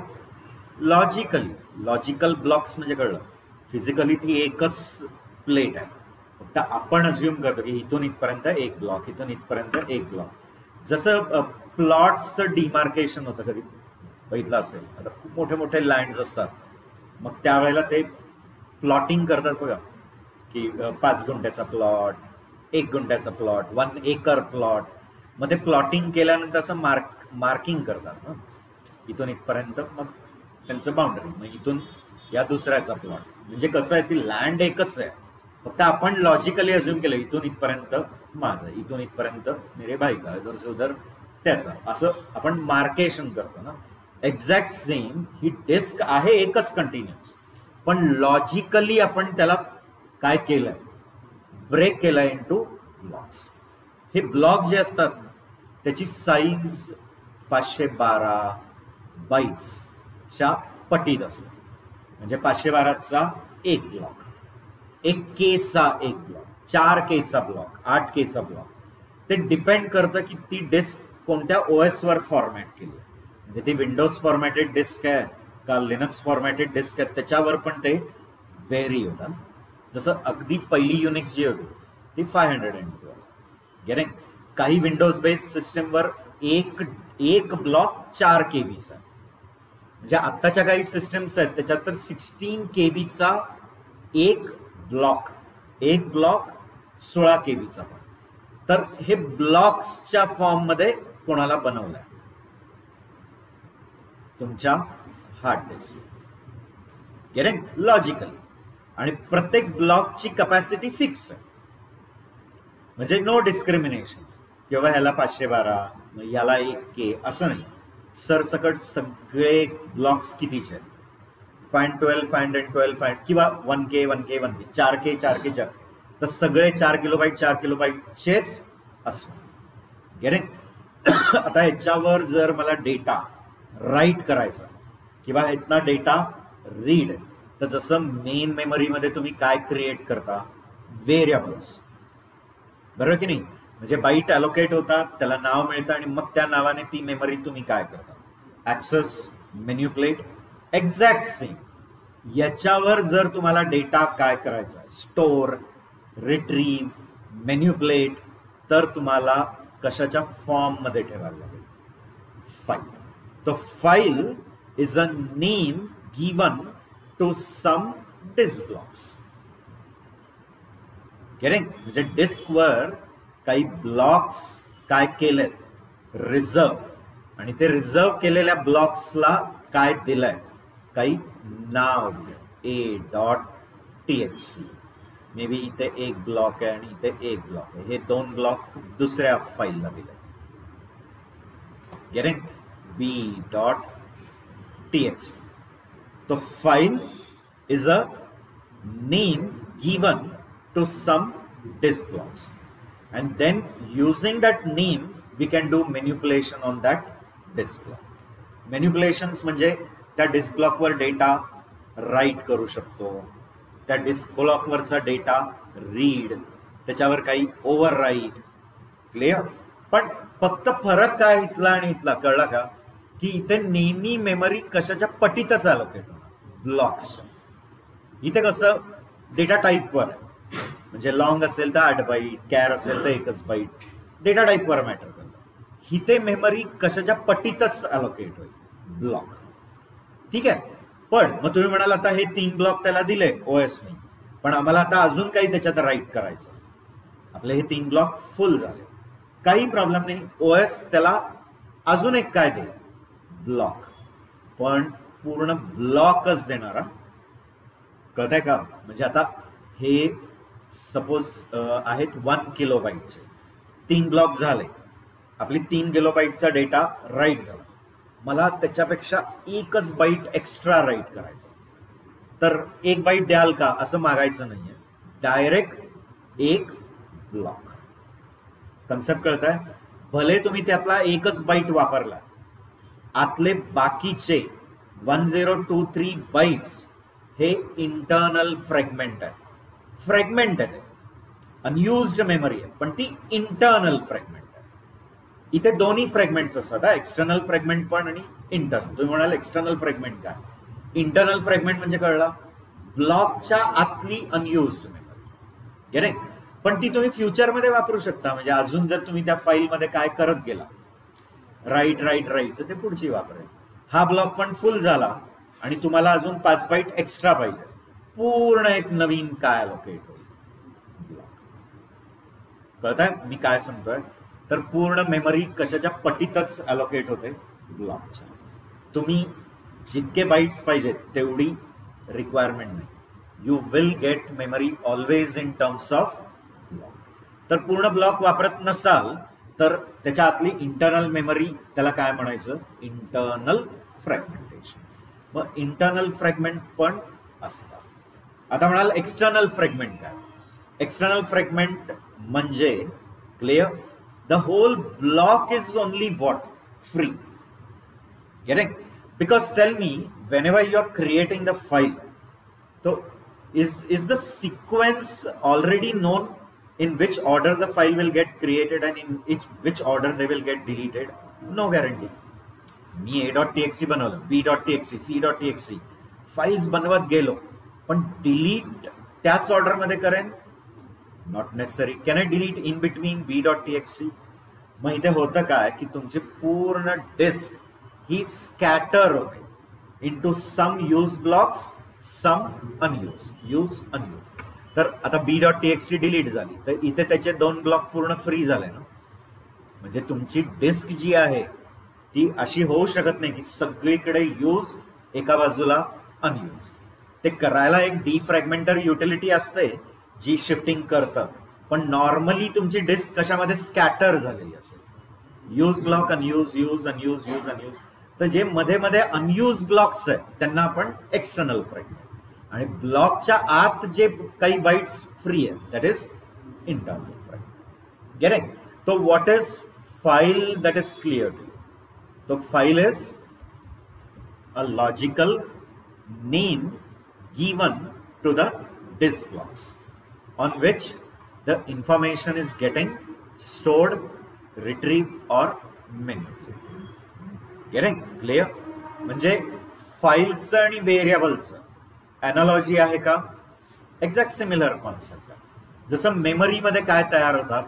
Speaker 1: Logical blocks म्हणजे कळलं, फिजिकली ती एकच प्लेट आहे, फक्त आपण अज्युम करतो की इथून इथपर्यंत एक ब्लॉक, इथून इथपर्यंत एक ब्लॉक. जसं प्लॉट्सचं डिमार्केशन होतं, कधी बघितलं असेल, आता खूप मोठे मोठे लँड्स असतात, मग त्यावेळेला ते प्लॉटिंग करतात बघा, की 5 गुंठ्याचा प्लॉट, 1 गुंठ्याचा प्लॉट, 1 एकर प्लॉट. मग ते प्लॉटिंग केल्यानंतर असं मार्किंग करतात ना, इथून इथपर्यंत मग त्यांचं बाउंड्री, मग इथून या दुसऱ्याचा प्लॉट. म्हणजे कसं आहे, ती लँड एकच आहे, फक्त आपण लॉजिकली अज्युम केलं इथून इथपर्यंत माझं, इथून इथपर्यंत मेरे भाई का, इधर से उधर त्याचा, असं आपण मार्केशन करतो ना. एक्झॅक्ट सेम ही डिस्क आहे एकच कंटिन्युअस, पण लॉजिकली आपण त्याला काय केलंय, ब्रेक केलाय इनटू ब्लॉक्स. हे ब्लॉक जे असतात त्याची साईज 512 बाईट्सच्या पटीत असते. म्हणजे 512चा एक ब्लॉक, 1Kचा एक ब्लॉक, 4Kचा ब्लॉक, 8Kचा ब्लॉक. ते डिपेंड करतं की ती डिस्क कोणत्या OS वर फॉर्मॅट केली, म्हणजे ती विंडोज फॉर्मॅटेड डिस्क आहे का लिनक्स फॉर्मॅटेड डिस्क आहे, त्याच्यावर पण ते व्हेरी होतात. जसं अगदी पहिली युनिक्स जी होती ती 512 गेले. काही विंडोज बेस्ड सिस्टमवर एक ब्लॉक 4 KBचा, म्हणजे आत्ताच्या काही सिस्टम्स आहेत त्याच्यात तर 16 KBचा एक ब्लॉक 16 KBचा पण. तर हे ब्लॉक्सच्या फॉर्म मध्ये कोणाला बनवलंय, तुमच्या हार्ड डिस्क, गेले लॉजिकली. आणि प्रत्येक ब्लॉकची कॅपॅसिटी फिक्स आहे, म्हणजे नो डिस्क्रिमिनेशन, किंवा ह्याला 512 याला 1K असं नाही. सरसकट सगळे ब्लॉक्स कितीचे, 512 512 किंवा 1K 4K 4K, तर सगळे 4 किलोबाईट 4 किलोबाईटचेच असणार. गेले. आता याच्यावर जर मला डेटा राईट करायचा किंवा इथना डेटा रीड, तर जसं मेन मेमरीमध्ये तुम्ही काय क्रिएट करता, व्हेरिएबल्स, बरोबर की नाही. म्हणजे बाईट अलोकेट होतात, त्याला नाव मिळतं आणि मग त्या नावाने ती मेमरी तुम्ही काय करता, ऍक्सेस, मॅन्युप्युलेट. एक्झॅक्ट सेम याच्यावर जर तुम्हाला डेटा काय करायचा, स्टोअर, रिट्रीव्ह, मॅन्युप्युलेट, तर तुम्हाला कशाच्या फॉर्म मध्ये ठेवायला लागेल, फाईल. तो file is a name given to some disk blocks. Getting? म्हणजे डिस्कवर काही ब्लॉक्स काय केलेत, रिझर्व, आणि ते रिझर्व केलेल्या ब्लॉक्सला काय दिलंय, काही नाव दिलंय, a.txt. मे बी इथे एक ब्लॉक आहे आणि इथे एक ब्लॉक आहे, हे दोन ब्लॉक दुसऱ्या फाईलला दिले. गेटिंग? b.txt. तो file is a name given to some disk blocks, and then using that name we can do manipulation on that disk block. Manipulations म्हणजे त्या डिस्क ब्लॉकवर डेटा राईट करू शकतो, त्या डिस्क ब्लॉकवरचा डेटा रीड, त्याच्यावर काही over right. Clear? पण फक्त फरक काय इथला आणि इथला कळला का, की इथे नेहमी मेमरी कशाच्या पटीतच अलोकेट होणार, ब्लॉक्स. इथे कसं डेटा टाईपवर आहे, म्हणजे लॉंग असेल तर 8 बाईट, कॅर असेल तर 1 बाईट, डेटा टाईपवर मॅटर करतं. इथे मेमरी कशाच्या पटीतच अलोकेट होईल, ब्लॉक. ठीक आहे? पण मग तुम्ही म्हणाल आता हे 3 ब्लॉक त्याला दिले ओएसने, पण आम्हाला आता अजून काही त्याच्यात राईट करायचं, आपले हे 3 ब्लॉक फुल झाले, काही प्रॉब्लेम नाही. ओएस त्याला अजून एक काय देईल, ब्लॉक, पण पूर्ण ब्लॉकच देणारा. कळतंय का? म्हणजे आता हे सपोज आहेत 1 किलोबाईटचे 3 ब्लॉक झाले, आपली 3 किलोबाईटचा डेटा राईट झाला, मला त्याच्यापेक्षा 1 बाईट एक्स्ट्रा राईट करायचा, तर 1 बाईट द्याल का असं मागायचं नाहीये, डायरेक्ट 1 ब्लॉक. कन्सेप्ट कळताय? भले तुम्ही त्यातला 1 बाईट वापरला, आतले बाकीचे 1023 बाईट्स हे इंटरनल फ्रॅगमेंट आहे. फ्रॅगमेंट आहे, अनयुज्ड मेमरी आहे, पण ती इंटरनल फ्रॅगमेंट आहे. इथे दोन्ही फ्रॅगमेंट्स असतात, एक्सटर्नल फ्रॅगमेंट पण आणि इंटरनल. तुम्ही म्हणाल एक्सटर्नल फ्रॅगमेंट काय? इंटरनल फ्रॅगमेंट म्हणजे कळला, ब्लॉकच्या आतली अनयुज्ड मेमरी. नाही, पण ती तुम्ही फ्युचरमध्ये वापरू शकता. म्हणजे अजून जर तुम्ही त्या फाईलमध्ये काय करत गेला, राईट राईट राईट, तर ते पुढची वापरेल. हा ब्लॉक पण फुल झाला आणि तुम्हाला अजून 5 बाईट एक्स्ट्रा पाहिजे, पूर्ण एक नवीन काय अलोकेट होईल, ब्लॉक. कळताय मी काय सांगतोय? तर पूर्ण मेमरी कशाच्या पटीतच अलोकेट होते, ब्लॉकच्या. तुम्ही जितके बाईट्स पाहिजेत तेवढी रिक्वायरमेंट नाही. You will get memory always in terms of block. तर पूर्ण ब्लॉक वापरत नसाल तर त्याच्या आतली इंटरनल मेमरी, त्याला काय म्हणायचं, इंटरनल फ्रॅगमेंटेशन. मग इंटरनल फ्रॅगमेंट पण असतात. आता म्हणाल एक्सटर्नल फ्रॅगमेंट काय? एक्सटर्नल फ्रॅगमेंट म्हणजे clear, the whole block is only what, free. Getting? Because tell me, whenever you are creating the file, so is the sequence already known in which order the file will get created and in which order they will get deleted? No guarantee. मी a.txt बनवलं, b.txt, c.txt files बनवत गेलो, पण delete त्याच order मध्ये करेन? Not necessary. Can I delete in between b.txt? मग इथे होतं काय की तुमची पूर्ण डिस्क ही स्कॅटर होते into some use blocks, some unused, use unused. तर आता b.txt डिलीट झाली, तर इथे त्याचे 2 ब्लॉक पूर्ण फ्री झाले ना. म्हणजे तुमची डिस्क जी आहे ती अशी होऊ शकत नाही की सगळीकडे यूज, एका बाजूला अनयूज. ते करायला एक डिफ्रॅगमेंटर युटिलिटी असते जी शिफ्टिंग करतं, पण नॉर्मली तुमची डिस्क कशामध्ये स्कॅटर झालेली असेल, use block, unuse, use unuse, use unuse. तर जे मध्ये मध्ये अनयूज ब्लॉक्स आहेत त्यांना आपण एक्सटर्नल फ्रॅगमेंट, आणि ब्लॉकच्या आत जे काही बाईट्स फ्री आहेत that is internal fragment. Getting? तो what is file that is clear to you? तो file is a logical name given to the disk blocks on which the information is getting stored, retrieved or manipulated. Getting clear? म्हणजे फाईलचं आणि व्हेरिएबलचं analogy आहे का? Exact similar concept आहे. जसं मेमरीमध्ये काय तयार होतात,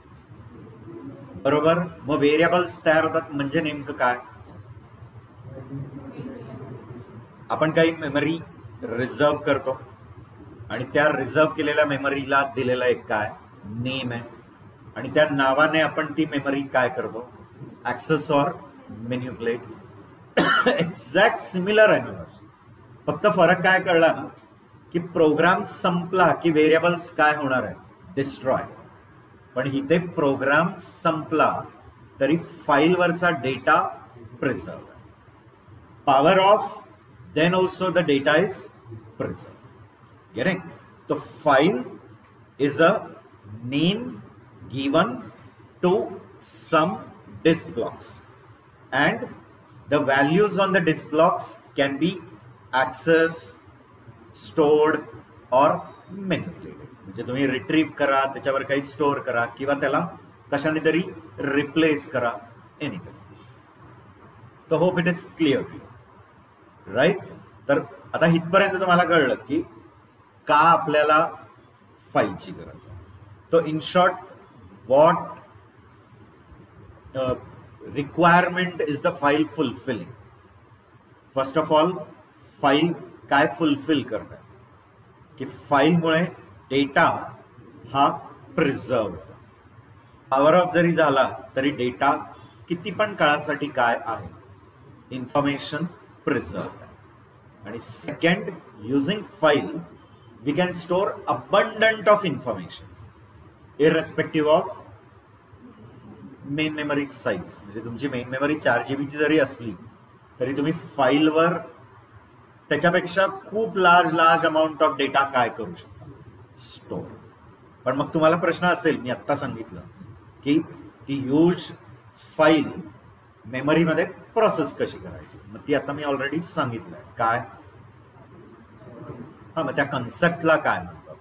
Speaker 1: बरोबर, मग व्हेरिएबल्स तयार होतात. म्हणजे नेमकं काय? आपण काही मेमरी रिझर्व करतो आणि त्या रिझर्व केलेल्या मेमरीला दिलेला एक काय नेम आहे आणि त्या नावाने आपण ती मेमरी काय करतो access or manipulate. Exact similar analogy, फक्त फरक काय कळला ना की प्रोग्राम संपला की व्हेरिएबल्स काय होणार आहेत डिस्ट्रॉय, पण इथे प्रोग्राम संपला तरी फाईलवरचा data preserve. Power off then also the data is preserved. Getting? So file is a name given to some disk blocks and the values on the disk blocks can be accessed, stored or manipulated. म्हणजे तुम्ही retrieve करा, त्याच्यावर काही store करा किंवा त्याला कशाने तरी रिप्लेस करा, एनिथिंग. तो hope it is clear. Right. तर आता इथपर्यंत तुम्हाला कळलं की का आपल्याला फाईलची गरज आहे. तो in short what requirement is the file fulfilling. First of all file काय फुलफिल करत आहे की फाईलमुळे डेटा हा प्रिझर्व. पॉवर ऑफ जरी झाला तरी डेटा किती पण काळासाठी काय आहे इन्फॉर्मेशन प्रिझर्व. आणि second, using file we can store abundant of information irrespective of main memory size. म्हणजे तुमची मेन मेमरी 4 GB ची जरी असली तरी तुम्ही फाईलवर त्याच्यापेक्षा खूप लार्ज अमाऊंट ऑफ डेटा काय करू शकता स्टोर. पण मग तुम्हाला प्रश्न असेल, मी आत्ता सांगितलं की ती ह्यूज फाईल मेमरीमध्ये प्रोसेस कशी करायची, मग ती आता मी ऑलरेडी सांगितलंय काय. हा, मग त्या कन्सेप्टला काय म्हणतात.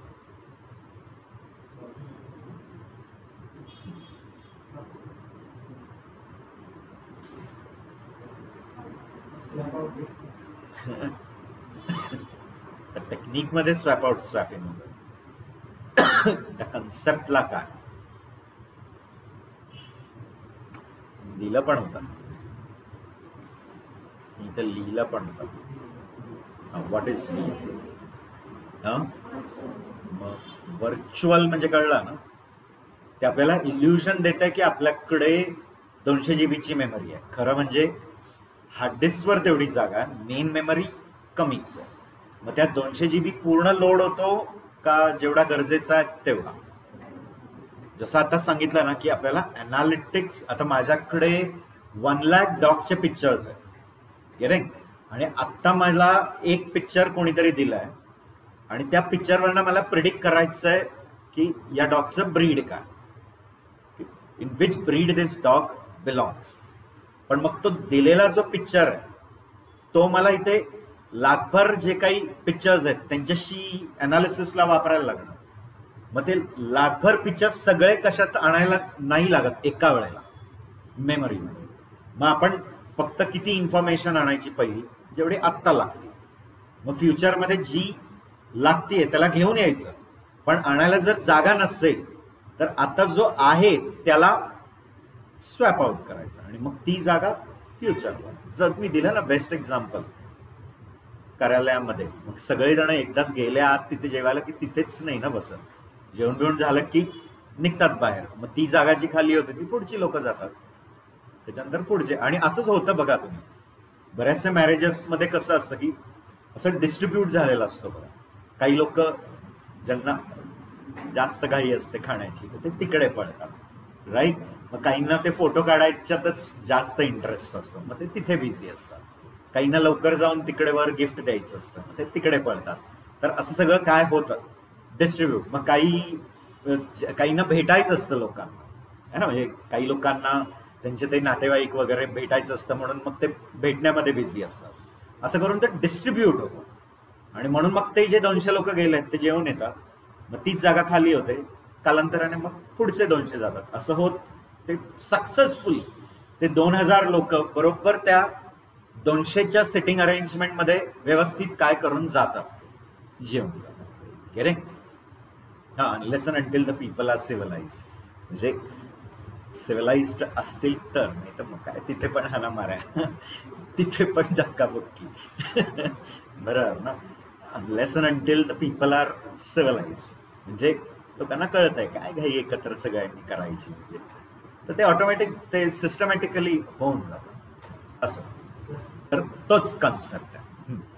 Speaker 1: त्या टेक्निक मध्ये स्वॅप आउट स्वॅपिंग होतं. त्या कन्सेप्टला काय लिहिलं पण होतं, इथं लिहिलं पण होतं. व्हॉट इज व्हर्च्युअल म्हणजे कळलं ना, ते आपल्याला इल्युजन देत आहे की आपल्याकडे 200 GB ची मेमरी आहे. खरं म्हणजे हार्ड डिस्कवर तेवढी जागा, मेन मेमरी कमीच आहे. मग त्या 200 GB पूर्ण लोड होतो का जेवढा गरजेचा आहे तेवढा. जसं आता सांगितलं ना की आपल्याला अनालिटिक्स, आता माझ्याकडे 1 लाख डॉगचे पिक्चर्स आहेत गेटिंग, आणि आत्ता मला एक पिक्चर कोणीतरी दिलाय आणि त्या पिक्चरवरनं मला प्रिडिक्ट करायचं आहे की या डॉगचं ब्रीड काय, in which breed this dog belongs. पण मग तो दिलेला जो पिक्चर आहे तो मला इथे लाखभर जे काही पिक्चर्स आहेत त्यांच्याशी अनालिसिसला वापरायला लागणार. मग ते लाखभर पिक्चर्स सगळे कशात आणायला नाही लागत एका वेळेला मेमरीमध्ये. मग आपण फक्त किती इन्फॉर्मेशन आणायची पहिली, जेवढी आत्ता लागते. मग फ्युचरमध्ये जी लागतीये त्याला घेऊन यायचं, पण आणायला जर जागा नसेल तर आता जो आहे त्याला स्वॅप आउट करायचा आणि मग ती जागा फ्युचरला. जर मी दिलं ना बेस्ट एक्झाम्पल कार्यालयामध्ये, मग सगळेजण एकदाच गेले आत तिथे जेवायला की तिथेच नाही ना बसत, जेवण बिवण झालं की निघतात बाहेर. मग ती जागा जी खाली होती ती पुढची लोक जातात, त्याच्यानंतर पुढचे. आणि असंच होतं बघा तुम्ही बऱ्याचशा मॅरेजेस मध्ये कसं असतं की असं डिस्ट्रीब्यूट झालेलं असतो बघा. काही लोक ज्यांना जास्त घाई असते खाण्याची ते तिकडे पळतात राईट. मग काहींना ते फोटो काढायच्यातच जास्त इंटरेस्ट असतो, मग ते तिथे बिझी असतात. काहींना लवकर जाऊन तिकडे वर गिफ्ट द्यायचं असतं, मग ते तिकडे पळतात. तर असं सगळं काय होतं डिस्ट्रीब्यूट. मग काहींना भेटायचं असतं लोकांना है ना, म्हणजे काही लोकांना त्यांचे ते नातेवाईक वगैरे भेटायचं असतं म्हणून मग ते भेटण्यामध्ये बिझी असतात. असं करून ते डिस्ट्रीब्यूट होतं आणि म्हणून मग ते जे 200 लोक गेले आहेत ते जेवून येतात, मग तीच जागा खाली होते. कालांतराने मग पुढचे 200 जातात. असं होत ते सक्सेसफुली ते 2000 लोक बरोबर त्या 200च्या सिटिंग अरेंजमेंटमध्ये व्यवस्थित काय करून जातात जेवून जातात. गेले हा, unless and until the people are civilised. म्हणजे सिव्हिलाइज्ड असतील तर, नाही तर मग काय तिथे पण हाना मारा तिथे पण धक्काबुक्की बरोबर ना. Unless and until the people are civilised, म्हणजे लोकांना कळत आहे काय घाई एकत्र सगळ्यांनी करायची, म्हणजे तर ते ऑटोमॅटिक ते सिस्टमॅटिकली होऊन जातं असं. तर तोच कॉन्सेप्ट आहे.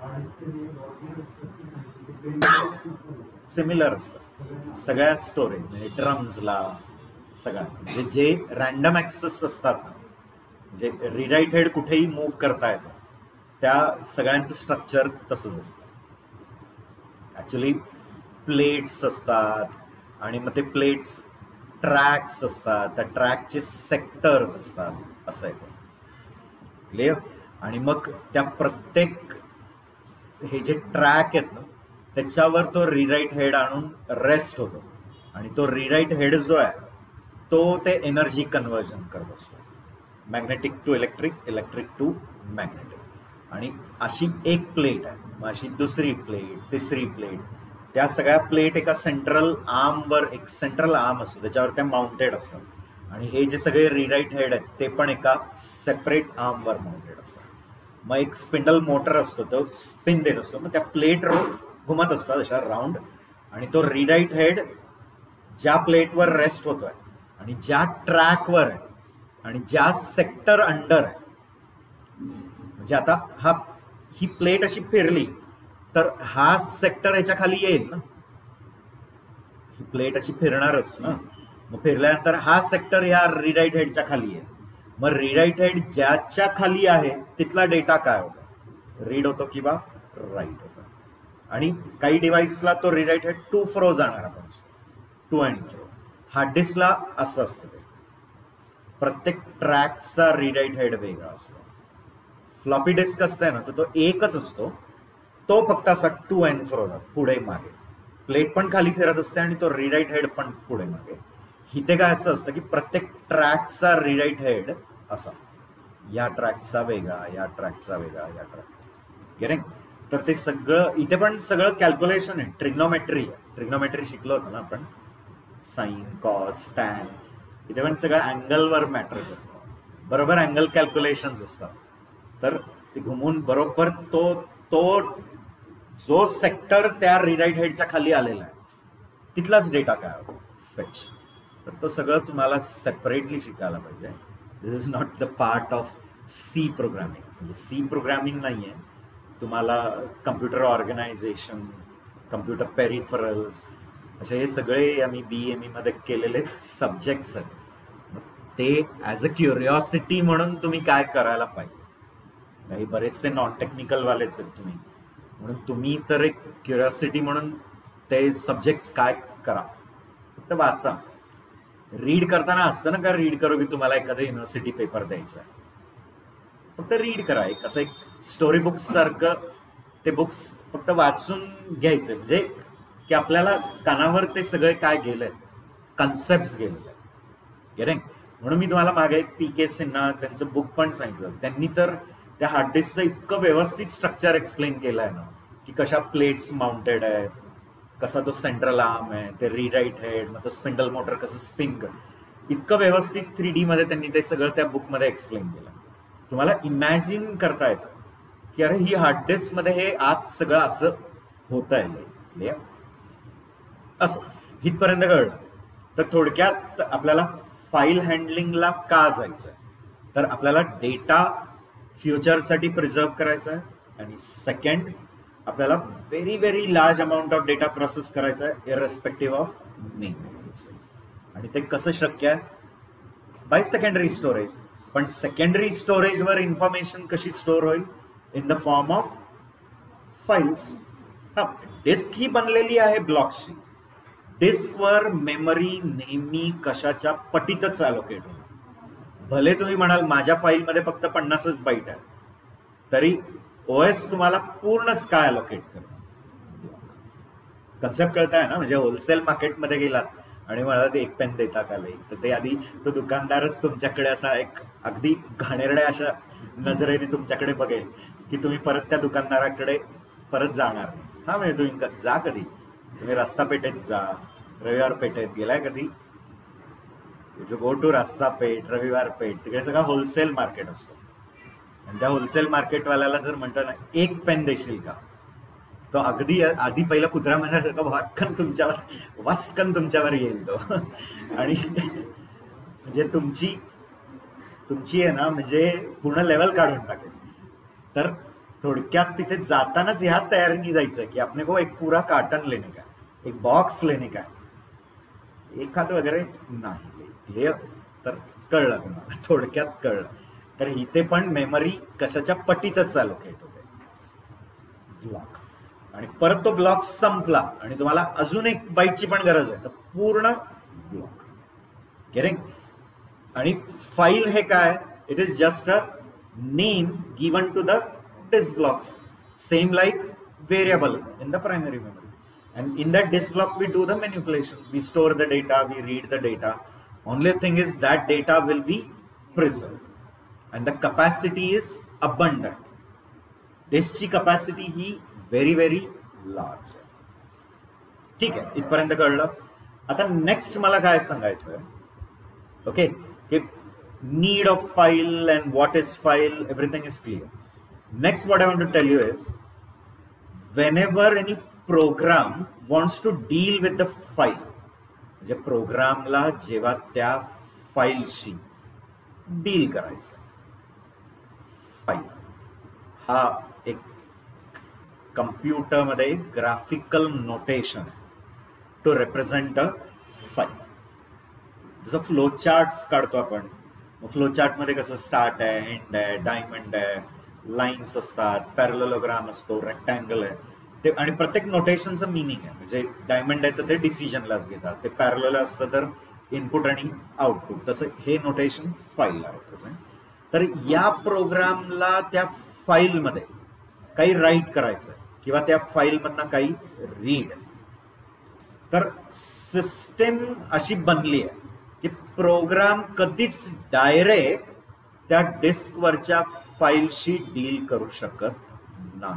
Speaker 1: सिमिलर असतं सगळ्या स्टोरेज, म्हणजे ड्रम्सला सगळ्या, म्हणजे जे रॅन्डम ॲक्सेस असतात ना, म्हणजे रिराईट हेड कुठेही मूव्ह करता येतं, त्या सगळ्यांचं स्ट्रक्चर तसंच असतं. ॲक्च्युली प्लेट्स असतात आणि मग ते प्लेट्स ट्रॅक्स असतात, त्या ट्रॅकचे सेक्टर्स असतात, असं आहे ते. क्लिअर? आणि मग त्या प्रत्येक हे जे ट्रॅक आहेत ना त्याच्यावर तो रिराईट हेड आणून रेस्ट होतो, आणि तो रिराईट हेड जो आहे तो ते एनर्जी कन्व्हर्जन करत असतो, magnetic to electric, electric to magnetic. आणि अशी एक प्लेट आहे, मग अशी दुसरी प्लेट, तिसरी प्लेट, त्या सगळ्या प्लेट एका सेंट्रल आर्मवर, एक सेंट्रल आर्म असतो त्याच्यावर त्या माउंटेड असतात, आणि हे जे सगळे रिराईट हेड आहेत ते पण एका सेपरेट आर्मवर माउंटेड असतात. मग एक स्पिंडल मोटर असतो, तो स्पिन देत असतो, मग त्या प्लेट घुमत असतात अशा राऊंड, आणि तो रिराईट हेड ज्या प्लेटवर रेस्ट होतोय आणि ज्या ट्रॅकवर आहे आणि ज्या सेक्टर अंडर आहे, म्हणजे आता ही प्लेट अशी फिरली तर हा सेक्टर ह्याच्या खाली येईल ना, ही प्लेट अशी फिरणारच ना, मग फिरल्यानंतर हा सेक्टर ह्या रिराईट हेडच्या खाली येईल. मग रिराईट हेड ज्याच्या खाली आहे तिथला डेटा काय होतो, रीड होतो किंवा राईट होतो. आणि काही डिव्हाइसला तो रिराईट हेड टू फ्रो जाणार, आपण टू अँड फ्रो. हार्ड डिस्कला असं असतं, ते प्रत्येक ट्रॅकचा रिराईट हेड वेगळा असतो. फ्लॉपी डिस्क असतंय ना, तर तो एकच असतो, तो फक्त असा टू अँड फ्रो जातो, पुढे मागे. प्लेट पण खाली फिरत असते आणि तो रिराईट हेड पण पुढे मागे. इथे काय असं असतं की प्रत्येक ट्रॅकचा रिराईट हेड असा, या ट्रॅकचा वेगळा, या ट्रॅकचा वेगळा, या ट्रॅक गेटिंग. तर ते सगळं इथे पण सगळं कॅल्क्युलेशन आहे, ट्रिग्नोमेट्री आहे. ट्रिग्नोमेट्री शिकलो होतो ना आपण, साईन, कॉस, टॅन. इथे पण सगळं अँगलवर मॅटर करतो, बरोबर अँगल कॅल्क्युलेशन्स असतात. तर ते घुमून बरोबर तो जो सेक्टर त्या रिराईट हेडच्या खाली आलेला आहे तिथलाच डेटा काय होतो फेच. तर तो सगळं तुम्हाला सेपरेटली शिकायला पाहिजे. This is not the part of C programming. म्हणजे सी प्रोग्रामिंग नाही आहे, तुम्हाला कम्प्युटर ऑर्गनायझेशन, कम्प्युटर पेरिफरल्स, असे हे सगळे आम्ही BME मध्ये केलेले सब्जेक्ट्स आहेत. ते ॲज अ क्युरिओसिटी म्हणून तुम्ही काय करायला पाहिजे. काही बरेचसे नॉन टेक्निकलवालेच आहेत तुम्ही, म्हणून तुम्ही तर एक क्युरिओसिटी म्हणून ते सब्जेक्ट्स काय करा, फक्त वाचा. रीड करताना असतं ना का रीड करू की तुम्हाला एखादा युनिव्हर्सिटी पेपर द्यायचा आहे, फक्त रीड करा. एक असं एक स्टोरी बुक्स सारखं ते बुक्स फक्त वाचून घ्यायचे, म्हणजे की आपल्याला कानावर ते सगळे काय गेलेत, कन्सेप्ट गेलेले आहेत. म्हणून मी तुम्हाला मागे PK सिन्हा त्यांचं बुक पण सांगितलं. त्यांनी तर त्या हार्ड डिस्कचं इतकं व्यवस्थित स्ट्रक्चर एक्सप्लेन केलं आहे ना, की कशा प्लेट्स माउंटेड आहेत, कसा तो सेंट्रल आर्म आहे, ते रिराईट हेड, मग तो स्पिंडल मोटर कसं स्पिन कर, इतकं व्यवस्थित 3D मध्ये त्यांनी ते सगळं त्या बुकमध्ये एक्सप्लेन केलं. तुम्हाला इमॅजिन करता येतं की अरे ही हार्ड डिस्क मध्ये हे आत सगळं असं होत आहे. असं इथपर्यंत कळलं. तर थोडक्यात आपल्याला फाईल हँडलिंगला का जायचं आहे, तर आपल्याला डेटा फ्युचरसाठी प्रिझर्व करायचा आहे, आणि सेकंड आपल्याला very very large amount of data process करायचा आहे irrespective of main memory size. आणि ते कसं शक्य आहे, बाय सेकंडरी स्टोरेज. पण सेकंडरी स्टोरेजवर इन्फॉर्मेशन कशी स्टोअर होईल, in the form of files. Disk ही बनलेली आहे ब्लॉक्सची. डिस्कवर मेमरी नेहमी कशाच्या पटीतच अलोकेट होईल. भले तुम्ही म्हणाल माझ्या फाईलमध्ये फक्त 50च बाईट आहे, तरी OS तुम्हाला पूर्णच काय अलोकेट करतो. कन्सेप्ट कळताय ना. म्हणजे होलसेल मार्केटमध्ये गेलात आणि मला ते एक पेन देता का नाही, तर ते आधी तो दुकानदारच तुमच्याकडे असा एक अगदी घाणेरड्या अशा नजरेने तुमच्याकडे बघेल की तुम्ही परत त्या दुकानदाराकडे परत जाणार नाही. हा म्हणजे तुम्ही जा, कधी तुम्ही रस्ता पेठेत जा, रविवार पेठेत गेलाय कधी, इफ यू गो टू रस्ता पेठ, रविवार पेठ, तिकडे सगळा होलसेल मार्केट असतो. आणि त्या होलसेल मार्केटवाल्याला जर म्हणतो ना एक पेन देशील का, तो अगदी आधी पहिला कुत्रा म्हणण्यासारखं वास्कन तुमच्यावर येईल तो. आणि म्हणजे तुमची आहे ना, म्हणजे पूर्ण लेवल काढून टाकेल. तर थोडक्यात तिथे जातानाच ह्या तयारीने जायचं की अपने को एक पूरा कार्टन लेने का, एक बॉक्स लेने का, एखाद वगैरे नाही. क्लिअर? तर कळलं तुम्हाला, थोडक्यात कळलं. तर इथे पण मेमरी कशाच्या पटीतच अलोकेट होते, ब्लॉक. आणि परत तो ब्लॉक संपला आणि तुम्हाला अजून एक बाईटची पण गरज आहे, तर पूर्ण ब्लॉक. गेटिंग? आणि फाईल हे काय? It is just a name given to the disk blocks, same like variable in the primary memory. And in that disk block we do the manipulation, we store the data, we read the data. Only thing is that data will be preserved and the capacity is abundant. Disk ची capacity ही very very large आहे. ठीक आहे, इथपर्यंत कळलं. आता next मला काय सांगायचं आहे, ओके, की need of file and what is file, everything is clear. Next, what I want to tell you is, whenever any program wants to deal with the file, म्हणजे प्रोग्रामला जेव्हा त्या फाईलशी डील करायचं, फाईल हा एक कम्प्युटरमध्ये graphical notation to represent a file. जसं flow charts काढतो आपण, फ्लो चार्ट मध्ये कसं स्टार्ट आहे, एंड आहे, डायमंड आहे, लाईन्स असतात, पॅरलोग्राम असतो, रेक्टँगल आहे ते, आणि प्रत्येक नोटेशनचं मिनिंग आहे. म्हणजे डायमंड आहे तर ते डिसिजनलाच घेतात, ते पॅरल असतं तर इनपुट आणि आउटपुट, तसं हे नोटेशन फाईलला रिप्रेझेंट. तर या प्रोग्रामला त्या फाईलमध्ये काही राईट करायचं किंवा त्या फाईलमधनं काही रीड. तर सिस्टीम अशी बनली आहे की प्रोग्राम कधीच डायरेक्ट त्या डिस्कवरच्या फाईलशी डील करू शकत नाही.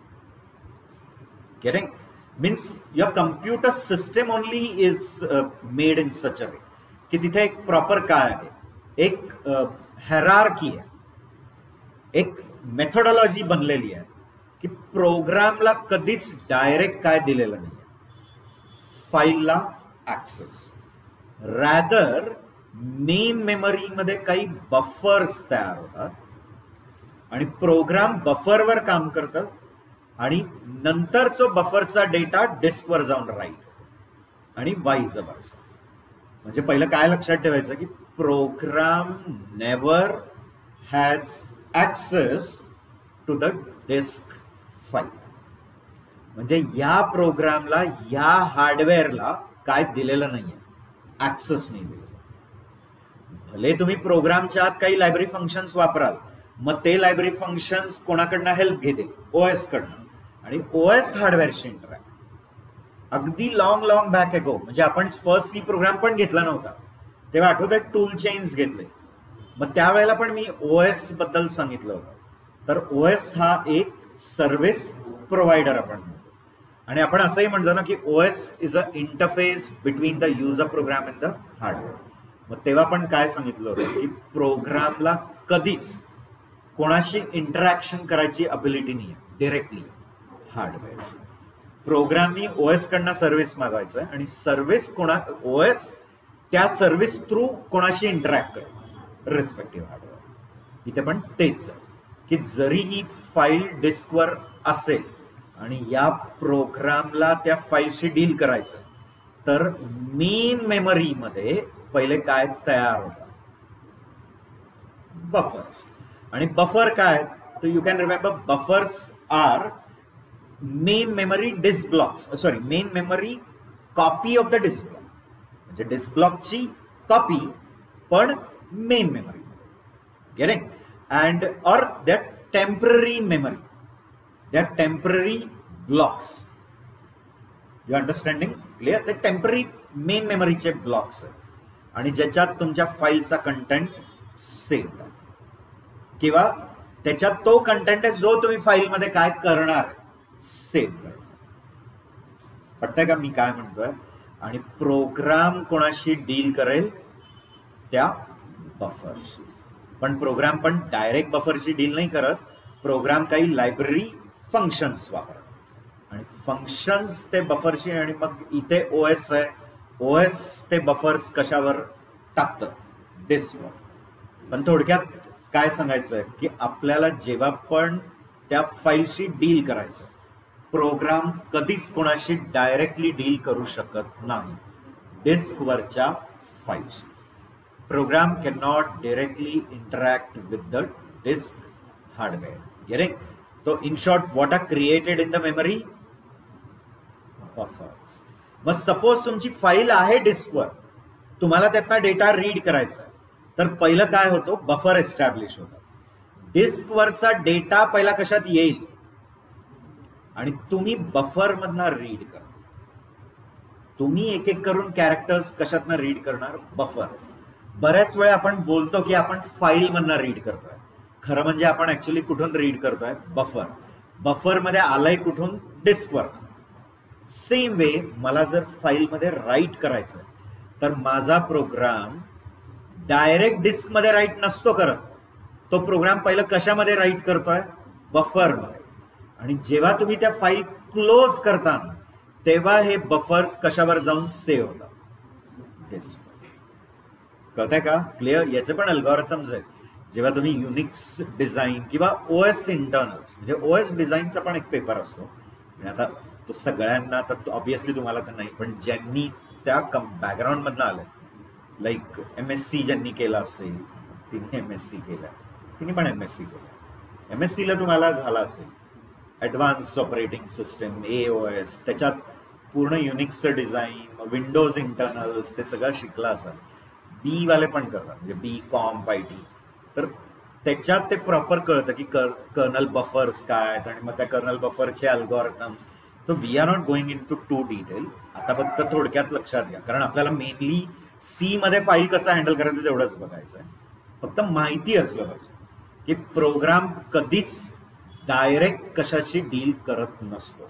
Speaker 1: Getting? Means your computer system only is made in such a way की तिथे एक प्रॉपर काय आहे, एक हेरार्की आहे, एक मेथोडॉलॉजी बनलेली आहे की प्रोग्रामला कधीच डायरेक्ट काय दिलेलं नाही, फाईलला ऍक्सेस. रॅदर मेन मेमरीमध्ये काही बफर्स तयार होतात आणि प्रोग्राम बफरवर काम करतं आणि नंतर जो बफरचा डेटा डिस्कवर जाऊन राईट आणि वाईज वर्सा. म्हणजे पहिलं काय लक्षात ठेवायचं की program never has access to the disk file. म्हणजे या प्रोग्रामला या हार्डवेअरला काय दिलेलं नाहीये, ऍक्सेस नाही दिलेला. भले तुम्ही प्रोग्रामच्या आत काही लायब्ररी फंक्शन्स वापराल, मग ते लायब्ररी फंक्शन्स कोणाकडनं हेल्प घेतील, ओएस कडनं, आणि ओएस हार्डवेअरशी इंटरॅक्ट. अगदी लॉंग बॅक एगो, म्हणजे आपण फर्स्ट सी प्रोग्राम पण घेतला नव्हता तेव्हा आठवतं टूल चेन्स घेतले, मग त्यावेळेला पण मी ओएस बद्दल सांगितलं होतं. तर ओएस हा एक सर्व्हिस प्रोव्हायडर आपण म्हणतो, आणि आपण असंही म्हणतो ना की OS is a interface between the user program and the hardware. मग तेव्हा पण काय सांगितलं होतं की प्रोग्रामला कधीच कोणाशी इंटरॅक्शन करायची अबिलिटी नाही आहे डिरेक्टली हार्डवेअर. प्रोग्रामनी ओएस कडनं सर्व्हिस मागवायचं आणि सर्व्हिस ओएस त्या सर्व्हिस थ्रू कोणाशी इंटरॅक्ट करेल रिस्पेक्टिव्ह हार्डवेअर. इथे पण तेच आहे की जरी ही फाईल डिस्कवर असेल आणि या प्रोग्रामला त्या फाईलशी डील करायचं, तर मेन मेमरीमध्ये पहिले काय तयार होतात, बफर्स. आणि बफर काय, तर you can remember buffers are main memory disk blocks, sorry main memory copy of the disk block. म्हणजे डिस्क ब्लॉकची कॉपी पण main memory. Getting? And or that temporary memory, that temporary blocks. You understanding? Clear? ते temporary main मेमरीचे blocks आहेत आणि ज्याच्यात तुमच्या फाईलचा कंटेंट सेव्ह आहे किंवा त्याच्यात तो कंटेंट आहे जो तुम्ही फाईलमध्ये काय करणार सेव्ह करणार. पटतंय का मी काय म्हणतोय? आणि प्रोग्राम कोणाशी डील करेल, त्या बफरशी. पण प्रोग्राम पण डायरेक्ट बफरशी डील नाही करत, प्रोग्राम काही लायब्ररी फंक्शन्स वापरतात. आणि फंक्शन्स ते बफरशी, आणि मग इथे ओएस आहे, ओएस ते बफर्स कशावर टाकतं, डिस्कवर. पण थोडक्यात काय सांगायचं आहे की आपल्याला जेव्हा पण त्या फाईलशी डील करायचं, प्रोग्राम कधीच कोणाशी डायरेक्टली डील करू शकत नाही डिस्कवरच्या फाईलशी. Program can not directly interact with the disk hardware. Getting? तो in short what are created in the memory, buffers. मग सपोज तुमची फाईल आहे डिस्कवर, तुम्हाला त्यातला डेटा रीड करायचा आहे, तर पहिलं काय होतं, बफर एस्टॅब्लिश होतं. डिस्कवरचा डेटा पहिला कशात येईल आणि तुम्ही बफर मधनं रीड करा. तुम्ही एक एक करून कॅरेक्टर्स कशातनं रीड करणार, बफर. बऱ्याच वेळा आपण बोलतो की आपण फाईल मधनं रीड करतोय, खरं म्हणजे आपण ऍक्च्युअली कुठून रीड करतोय, बफर. बफर मध्ये आलंय कुठून, डिस्कवर. सेम वे मला जर फाईल मध्ये राईट करायचं तर माझा प्रोग्राम डायरेक्ट डिस्क मध्ये राईट नसतो करत, तो प्रोग्राम पहिला कशामध्ये राईट करतोय, बफर मध्ये. आणि जेव्हा तुम्ही त्या फाईल क्लोज करता तेव्हा हे बफर्स कशावर जाऊन सेव्ह होतात, डिस्क. कळतंय का, क्लिअर? याचे पण अल्गोरिथम्स आहेत. जेव्हा तुम्ही युनिक्स डिझाईन किंवा ओएस इंटरनल्स, म्हणजे ओएस डिझाईनचा पण एक पेपर असतो, म्हणजे आता तो सगळ्यांना तर ऑब्विसली तुम्हाला तर नाही, पण ज्यांनी त्या बॅकग्राऊंड मधनं आलंय, लाईक MSc ज्यांनी केलं असेल, तिने MSc केलं, तिने पण MSc केलं, MSc ला तुम्हाला झाला असेल ॲडव्हान्स ऑपरेटिंग सिस्टम, AOS, त्याच्यात पूर्ण युनिक्सचं डिझाईन, विंडोज इंटरनल्स, ते सगळं शिकलं असेल. बी वाले पण करतात, म्हणजे BCom IT, तर त्याच्यात ते प्रॉपर कळतं की कर्नल बफर्स काय आहेत आणि मग त्या कर्नल बफरचे अल्गोरिथम्स. तो we are not going into detail. आता फक्त थोडक्यात लक्षात घ्या, कारण आपल्याला मेनली सी मध्ये फाईल कसं हँडल करायचं तेवढंच बघायचं आहे. फक्त माहिती असलं पाहिजे की प्रोग्राम कधीच डायरेक्ट कशाशी डील करत नसतो,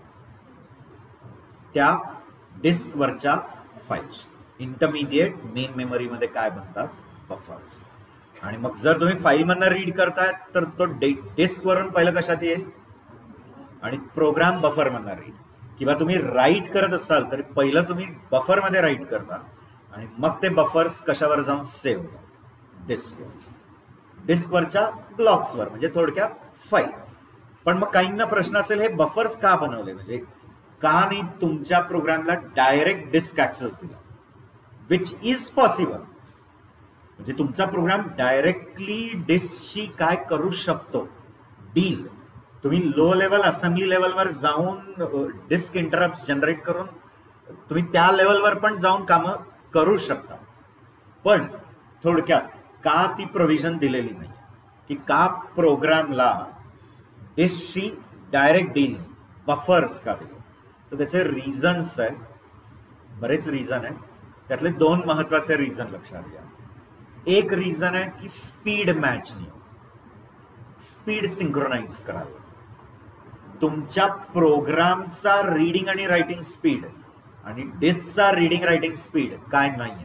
Speaker 1: त्या डिस्कवरच्या फाईल्स. इंटरमिडिएट मेन मेमरीमध्ये काय बनतात, बफर्स. आणि मग जर तुम्ही फाईल मधनं रीड करताय तर तो डिस्कवरून पहिलं कशात येईल आणि प्रोग्राम बफर मधनं रीड, किंवा तुम्ही राईट करत असाल तर पहिलं तुम्ही बफर मध्ये राईट करता आणि मग ते बफर्स कशावर जाऊन सेव्ह होतात, डिस्कवर. डिस्कवरच्या ब्लॉक्सवर, म्हणजे थोडक्यात फाईल. पण मग काहींना प्रश्न असेल, हे बफर्स का बनवले, म्हणजे का नाही तुमच्या प्रोग्रामला डायरेक्ट डिस्क ऍक्सेस दिला, विच इज पॉसिबल. म्हणजे तुमचा प्रोग्राम डायरेक्टली डिस्कशी काय करू शकतो, डील. तुम्ही लो लेवल असेंब्ली लेवलवर जाऊन डिस्क इंटरप्ट जनरेट करून तुम्ही त्या लेवलवर पण जाऊन कामं करू शकता. पण थोडक्यात का ती प्रोव्हिजन दिलेली नाही, की का प्रोग्रामला डिस्कशी डायरेक्ट डील नाही, बफर्स का दिले, तर त्याचे रिझन्स आहेत, बरेच रिझन आहेत. त्यातले दोन महत्वाचे रिझन लक्षात घ्या. एक रिझन आहे की स्पीड मॅच नाही, स्पीड सिंक्रोनाइज करावं. तुमच्या प्रोग्रामचा रीडिंग आणि रायटिंग स्पीड आणि डिस्कचा रीडिंग रायटिंग स्पीड काय नाहीये,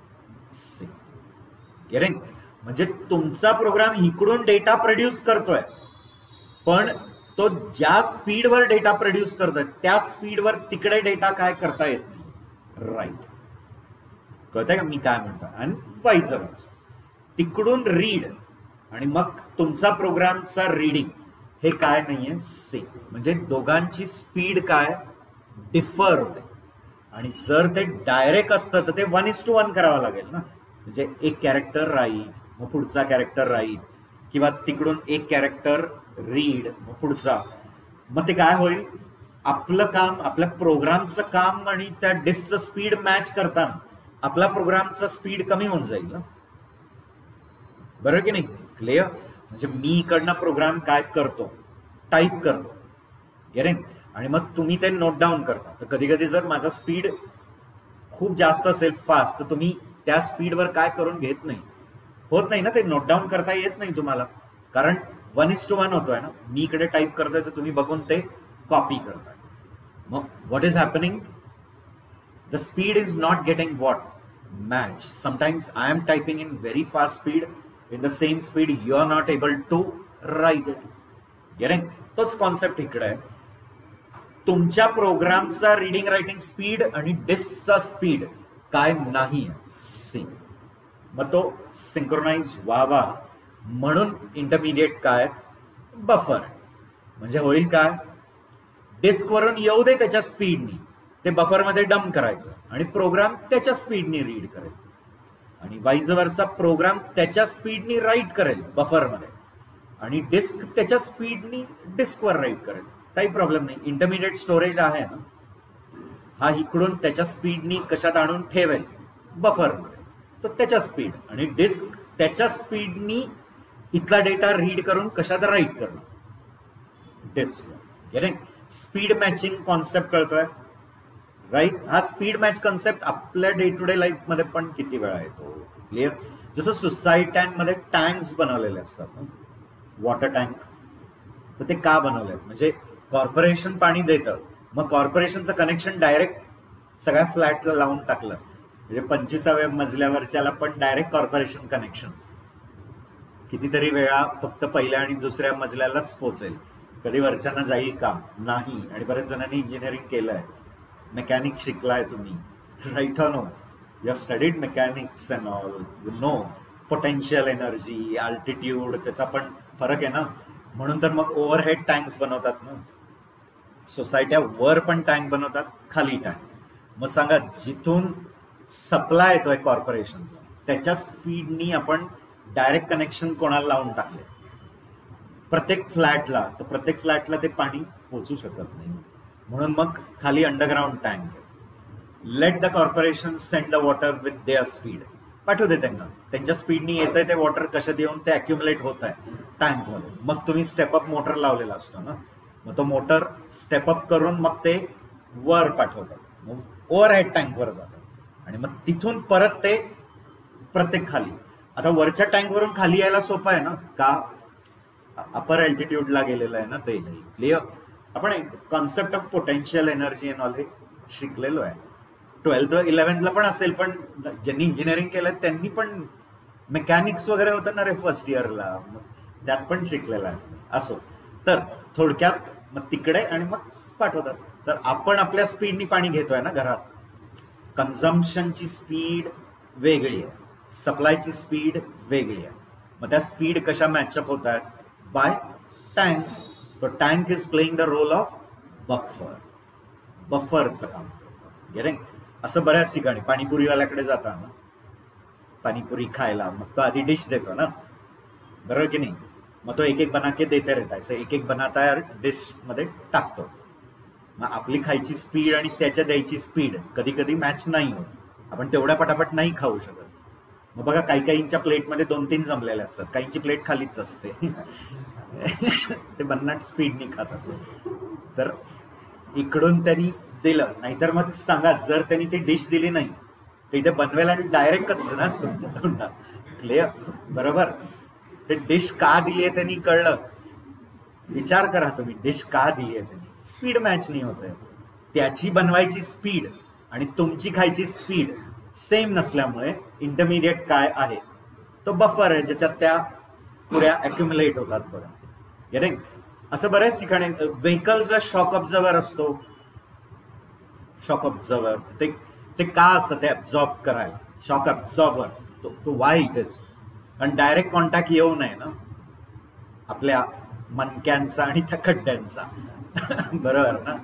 Speaker 1: म्हणजे तुमचा प्रोग्राम इकडून डेटा प्रोड्यूस करतोय, पण तो ज्या स्पीडवर डेटा प्रोड्यूस करतोय त्या स्पीडवर तिकडे डेटा काय करता येत नाही, राईट. कळतंय का मी काय म्हणतो, आणि वाईस वर्सा. तिकडून रीड आणि मग तुमचा प्रोग्रामचा रीडिंग हे काय नाहीये, सेम. म्हणजे दोघांची स्पीड काय डिफर होते. आणि जर ते डायरेक्ट असतं तर ते 1:1 करावं लागेल ना, म्हणजे एक कॅरेक्टर राईट मग पुढचा कॅरेक्टर राईट, किंवा तिकडून एक कॅरेक्टर रीड मग पुढचा. मग ते काय होईल, आपलं काम, आपल्या प्रोग्रामचं काम आणि त्या डिस्कचं स्पीड मॅच करताना आपला प्रोग्रामचा स्पीड कमी होऊन जाईल ना, बरोबर की नाही, क्लिअर. म्हणजे मी इकडनं प्रोग्राम काय करतो, टाईप करतो, गेटिंग, आणि मग तुम्ही ते नोट डाऊन करता. तर कधी कधी जर माझा स्पीड खूप जास्त असेल, फास्ट, तर तुम्ही त्या स्पीडवर काय करून घेत नाही, होत नाही ना, ते नोट डाऊन करता येत नाही तुम्हाला, कारण 1:1 होतोय ना. मी इकडे टाईप करतोय तर तुम्ही बघून ते कॉपी करताय. मग what is happening, the speed is not getting what match. Sometimes I am typing in very fast speed, in the same speed you are not able to write it. Getting? तोच concept इकडे आहे. तुमच्या प्रोग्रामचा reading writing speed आणि डिस्कचा speed काय नाही same. मग तो सिंक्रोनाइज व्हावा म्हणून इंटरमिडिएट काय बफर. म्हणजे होईल काय, डिस्कवरून येऊ दे त्याच्या स्पीडनी, ते बफरमध्ये डंप करायचं आणि प्रोग्राम त्याच्या स्पीडनी रीड करेल आणि वाईज वर्सा प्रोग्राम त्याच्या स्पीडनी राईट करेल बफरमध्ये आणि डिस्क त्याच्या स्पीडनी डिस्कवर राईट करेल. काही प्रॉब्लेम नाही. इंटरमिडिएट स्टोरेज आहे ना, हा इकडून त्याच्या स्पीडनी कशात आणून ठेवेल बफरमध्ये, तो त्याच्या स्पीड, आणि डिस्क त्याच्या स्पीडनी इथला डेटा रीड करून कशात राईट करणं डिस्कवर. गेले स्पीड मॅचिंग कॉन्सेप्ट कळतोय राईट. हा स्पीड मॅच कॉन्सेप्ट आपल्या डे टू डे लाईफ मध्ये पण किती वेळा येतो. क्लिअर. जसं सोसायट्यांमध्ये टँक्स बनवलेले असतात ना, वॉटर टँक, तर ते का बनवले आहेत, म्हणजे कॉर्पोरेशन पाणी देतं, मग कॉर्पोरेशनचं कनेक्शन डायरेक्ट सगळ्या फ्लॅटला लावून टाकलं, म्हणजे 25व्या मजल्यावरच्याला पण डायरेक्ट कॉर्पोरेशन कनेक्शन. कितीतरी वेळा फक्त पहिल्या आणि दुसऱ्या मजल्यालाच पोहोचेल, कधी वरच्यांना जाईल का नाही. आणि बऱ्याच जणांनी इंजिनिअरिंग केलंय, मेकॅनिक शिकलाय तुम्ही, right or no, you have studied mechanics and all, you know potential energy, altitude, त्याचा पण फरक आहे ना. म्हणून तर मग ओव्हरहेड टँक्स बनवतात ना. सोसायट्या वर पण टँक बनवतात, खाली टँक. मग सांगा, जिथून सप्लाय येतोय कॉर्पोरेशनचा त्याच्या स्पीडनी आपण डायरेक्ट कनेक्शन कोणाला लावून टाकले प्रत्येक फ्लॅटला, तर प्रत्येक फ्लॅटला ते पाणी पोहोचू शकत नाही. म्हणून मग खाली अंडरग्राउंड टँक आहे. Let the corporation send the water with their speed. पाठवू दे त्यांना, त्यांच्या स्पीडनी येत आहे ते वॉटर, कशात येऊन ते अक्युमुलेट होत आहे टँकमध्ये. मग तुम्ही स्टेपअप मोटर लावलेला असतो ना, मग तो मोटर स्टेपअप करून मग ते वर पाठवतात, मग ओव्हरहेड टँकवर जातं आणि मग तिथून परत ते प्रत्येक खाली. आता वरच्या टँकवरून खाली यायला सोपं आहे ना, का अपर अल्टिट्यूडला गेलेलं आहे ना ते. क्लिअर. आपण concept of potential energy and all हे शिकलेलो आहे. 12th 11th पण असेल, पण ज्यांनी इंजिनिअरिंग केलं त्यांनी पण मेकॅनिक्स वगैरे होतं ना रे फर्स्ट इयरला, त्यात पण शिकलेलं आहे. असो, तर थोडक्यात मग तिकडे आणि मग पाठवतात. तर आपण आपल्या स्पीडनी पाणी घेतोय ना घरात, कन्झम्पशनची स्पीड वेगळी आहे, सप्लायची स्पीड वेगळी आहे. मग त्या स्पीड कशा मॅचअप होत आहेत, बाय टँक्स. तो tank is playing the role of buffer, बफरचं काम गेले. असं बऱ्याच ठिकाणी पाणीपुरीवाल्याकडे जाता ना, पाणीपुरी खायला, मग तो आधी डिश देतो ना, बरोबर की नाही. मग तो एक एक बना के देते रहता है, एक एक बनाता है डिश मध्ये टाकतो. मग आपली खायची स्पीड आणि त्याच्या द्यायची स्पीड कधी कधी मॅच नाही होत, आपण तेवढ्या पटापट नाही खाऊ शकत. मग बघा, काही काहींच्या प्लेटमध्ये 2-3 जमलेले असतात, काहींची प्लेट खालीच असते. ते भन्नाट स्पीडनी खातात. तर इकडून त्यांनी दिलं, नाहीतर मग सांगा, जर त्यांनी ती डिश दिली नाही तर इथे बनवेल आणि डायरेक्टच ना तुमच्या तोंडात. क्लिअर. बरोबर. ते डिश का दिली आहे त्यांनी कळलं, विचार करा तुम्ही, डिश का दिली आहे त्यांनी, स्पीड मॅच नाही होत आहे. त्याची बनवायची स्पीड आणि तुमची खायची स्पीड सेम नसल्यामुळे इंटरमिडिएट काय आहे, तो बफर आहे ज्याच्यात त्या पुऱ्या अक्युमुलेट होतात. बघा गेले. असं बऱ्याच ठिकाणी व्हेकल्सला शॉक ऑब्झर्वर असतो. शॉक ऑब्झर्वर ते का असतं, ते ऍब्झॉर्ब करायला. शॉक ऍब्झॉर्बर तो वाय इट इज, कारण डायरेक्ट कॉन्टॅक्ट येऊ नये ना आपल्या मणक्यांचा आणि त्या खड्ड्यांचा. बरोबर ना,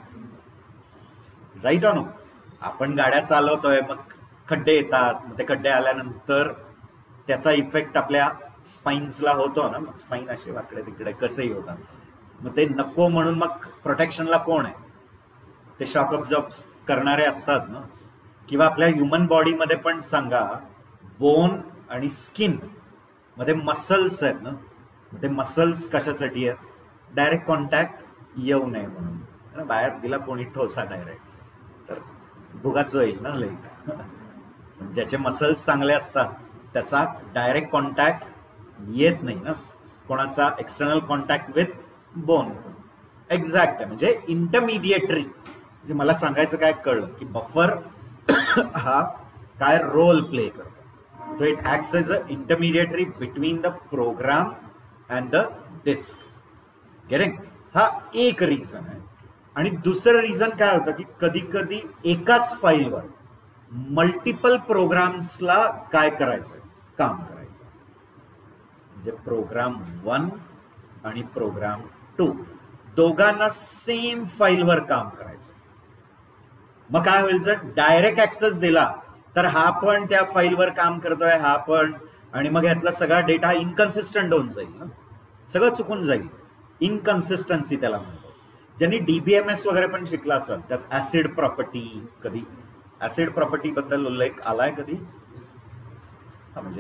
Speaker 1: राईट ऑन. आपण गाड्या चालवतोय, मग खड्डे येतात, मग ते खड्डे आल्यानंतर त्याचा इफेक्ट आपल्या स्पाईन्सला होतो ना, मग स्पाईन असे वाकडे तिकडे कसेही होतात. मग ते नको म्हणून मग प्रोटेक्शनला कोण आहे, ते शॉक ऑब्झर्व करणारे असतात ना. किंवा आपल्या ह्युमन बॉडीमध्ये पण सांगा, बोन आणि स्किन मध्ये मसल्स आहेत ना, ते मसल्स कशासाठी आहेत, डायरेक्ट कॉन्टॅक्ट येऊ नये म्हणून. बाहेर दिला कोणी ठोसा डायरेक्ट तर भुगाच होईल ना लई. ज्याचे मसल्स चांगले असतात त्याचा डायरेक्ट कॉन्टॅक्ट येत नाही ना, कोणाचा external contact with bone. Exact आहे. म्हणजे इंटरमिडिएटरी, म्हणजे मला सांगायचं काय कळलं की बफर हा काय रोल प्ले करतो. तो it acts as a intermediatory between the program and the disk. Correct. हा एक रिझन आहे. आणि दुसरं रिझन काय होतं की कधी कधी एकाच फाईलवर मल्टिपल प्रोग्राम्सला काय करायचं, काम करायचं. म्हणजे प्रोग्राम 1 आणि प्रोग्राम 2 दोघांना सेम फाईलवर काम करायचं. मग काय होईल, जर डायरेक्ट ऍक्सेस दिला तर हा पण त्या फाईलवर काम करतोय, हा पण, आणि मग यातला सगळा डेटा इनकन्सिस्टंट होऊन जाईल ना, सगळं चुकून जाईल. इनकन्सिस्टन्सी त्याला म्हणतो. ज्यांनी DBMS वगैरे पण शिकला असेल त्यात ऍसिड प्रॉपर्टी, कधी ऍसिड प्रॉपर्टी बद्दल उल्लेख आलाय कधी? हा, म्हणजे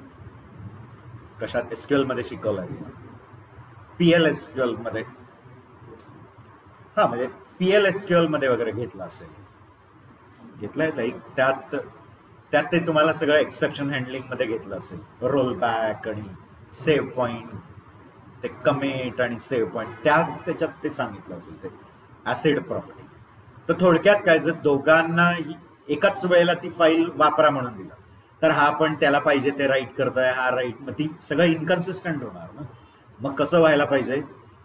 Speaker 1: कशात? SQL मध्ये शिकवलाय, PLSQL मध्ये. हा, म्हणजे PLSQL मध्ये वगैरे घेतला असेल, घेतलंय लाईक त्यात ते तुम्हाला सगळं एक्सेप्शन हँडलिंग मध्ये घेतलं असेल. रोल बॅक आणि सेव्ह पॉइंट, ते कमिट आणि सेव्ह पॉइंट, त्याच्यात ते सांगितलं असेल ते ऍसिड प्रॉपर्टी. तर थोडक्यात काय, जर दोघांना एकाच वेळेला ती फाईल वापरा म्हणून दिलं तर हा पण त्याला पाहिजे ते राईट करतोय, हा राईट, मग ती सगळं इनकन्सिस्टंट होणार ना. मग कसं व्हायला पाहिजे,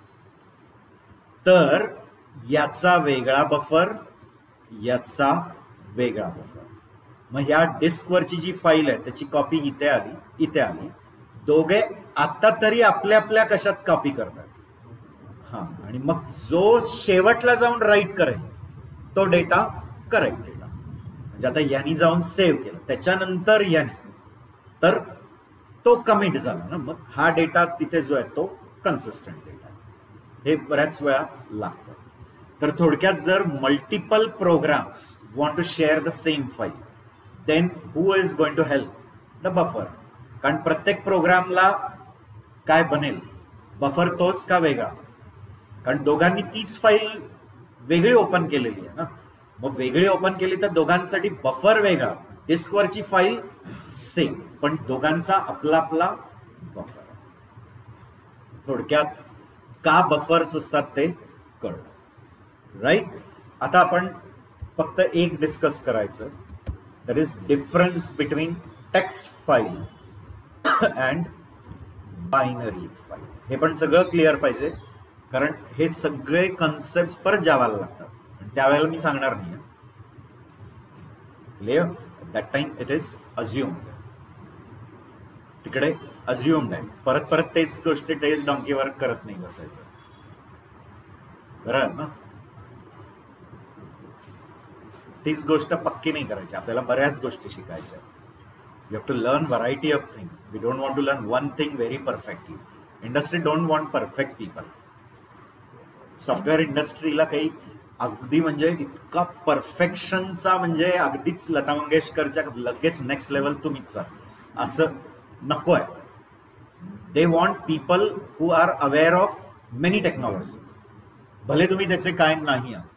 Speaker 1: तर याचा वेगळा बफर, याचा वेगळा बफर. मग ह्या डिस्कवरची जी फाईल आहे त्याची कॉपी इथे आली, इथे आली, दोघे आता तरी आपल्या आपल्या कशात कॉपी करतात. हा, आणि मग जो शेवटला जाऊन राईट करेल तो डेटा करेक्ट डेटा. म्हणजे आता यांनी जाऊन सेव्ह केलं, त्याच्यानंतर यांनी, तर तो कमिट झाला ना, मग हा डेटा तिथे जो आहे तो कन्सिस्टंट डेटा. हे बऱ्याच वेळा लागतं. तर थोडक्यात जर multiple programs want to share the same file, then who is going to help? The buffer. कारण प्रत्येक प्रोग्रामला काय बनेल, बफर तोच का वेगळा? कारण दोघांनी तीच फाईल वेगळी ओपन केलेली आहे ना. मग वेगळी ओपन केली तर दोघांसाठी बफर वेगळा, डिस्कवरची फाईल सेम, पण दोघांचा आपला आपला बफर. थोडक्यात का बफर्स असतात ते कळलं, राईट? आता आपण फक्त एक डिस्कस करायचं, that is difference between text file and binary file. हे पण सगळं क्लिअर पाहिजे, कारण हे सगळे कन्सेप्ट परत जावायला लागतात, आणि त्यावेळेला मी सांगणार नाही. Clear? That time it is assumed. तिकडे अज्युम्ड आहे, परत परत तेच गोष्टी तेच डॉंकीवर करत नाही बसायचं, बरोबर ना? तीच गोष्ट पक्की नाही करायची, आपल्याला बऱ्याच गोष्टी शिकायच्या. You have to learn variety of thing. We don't want to learn one thing very perfectly. Industry don't want perfect people. Software इंडस्ट्रीला काही अगदी म्हणजे इतका परफेक्शनचा, म्हणजे अगदीच लता मंगेशकरच्या लगेच नेक्स्ट लेवल तुम्हीच जा असं नको आहे. They want people who are aware of many technologies. भले तुम्ही त्याचे काय नाही आहात,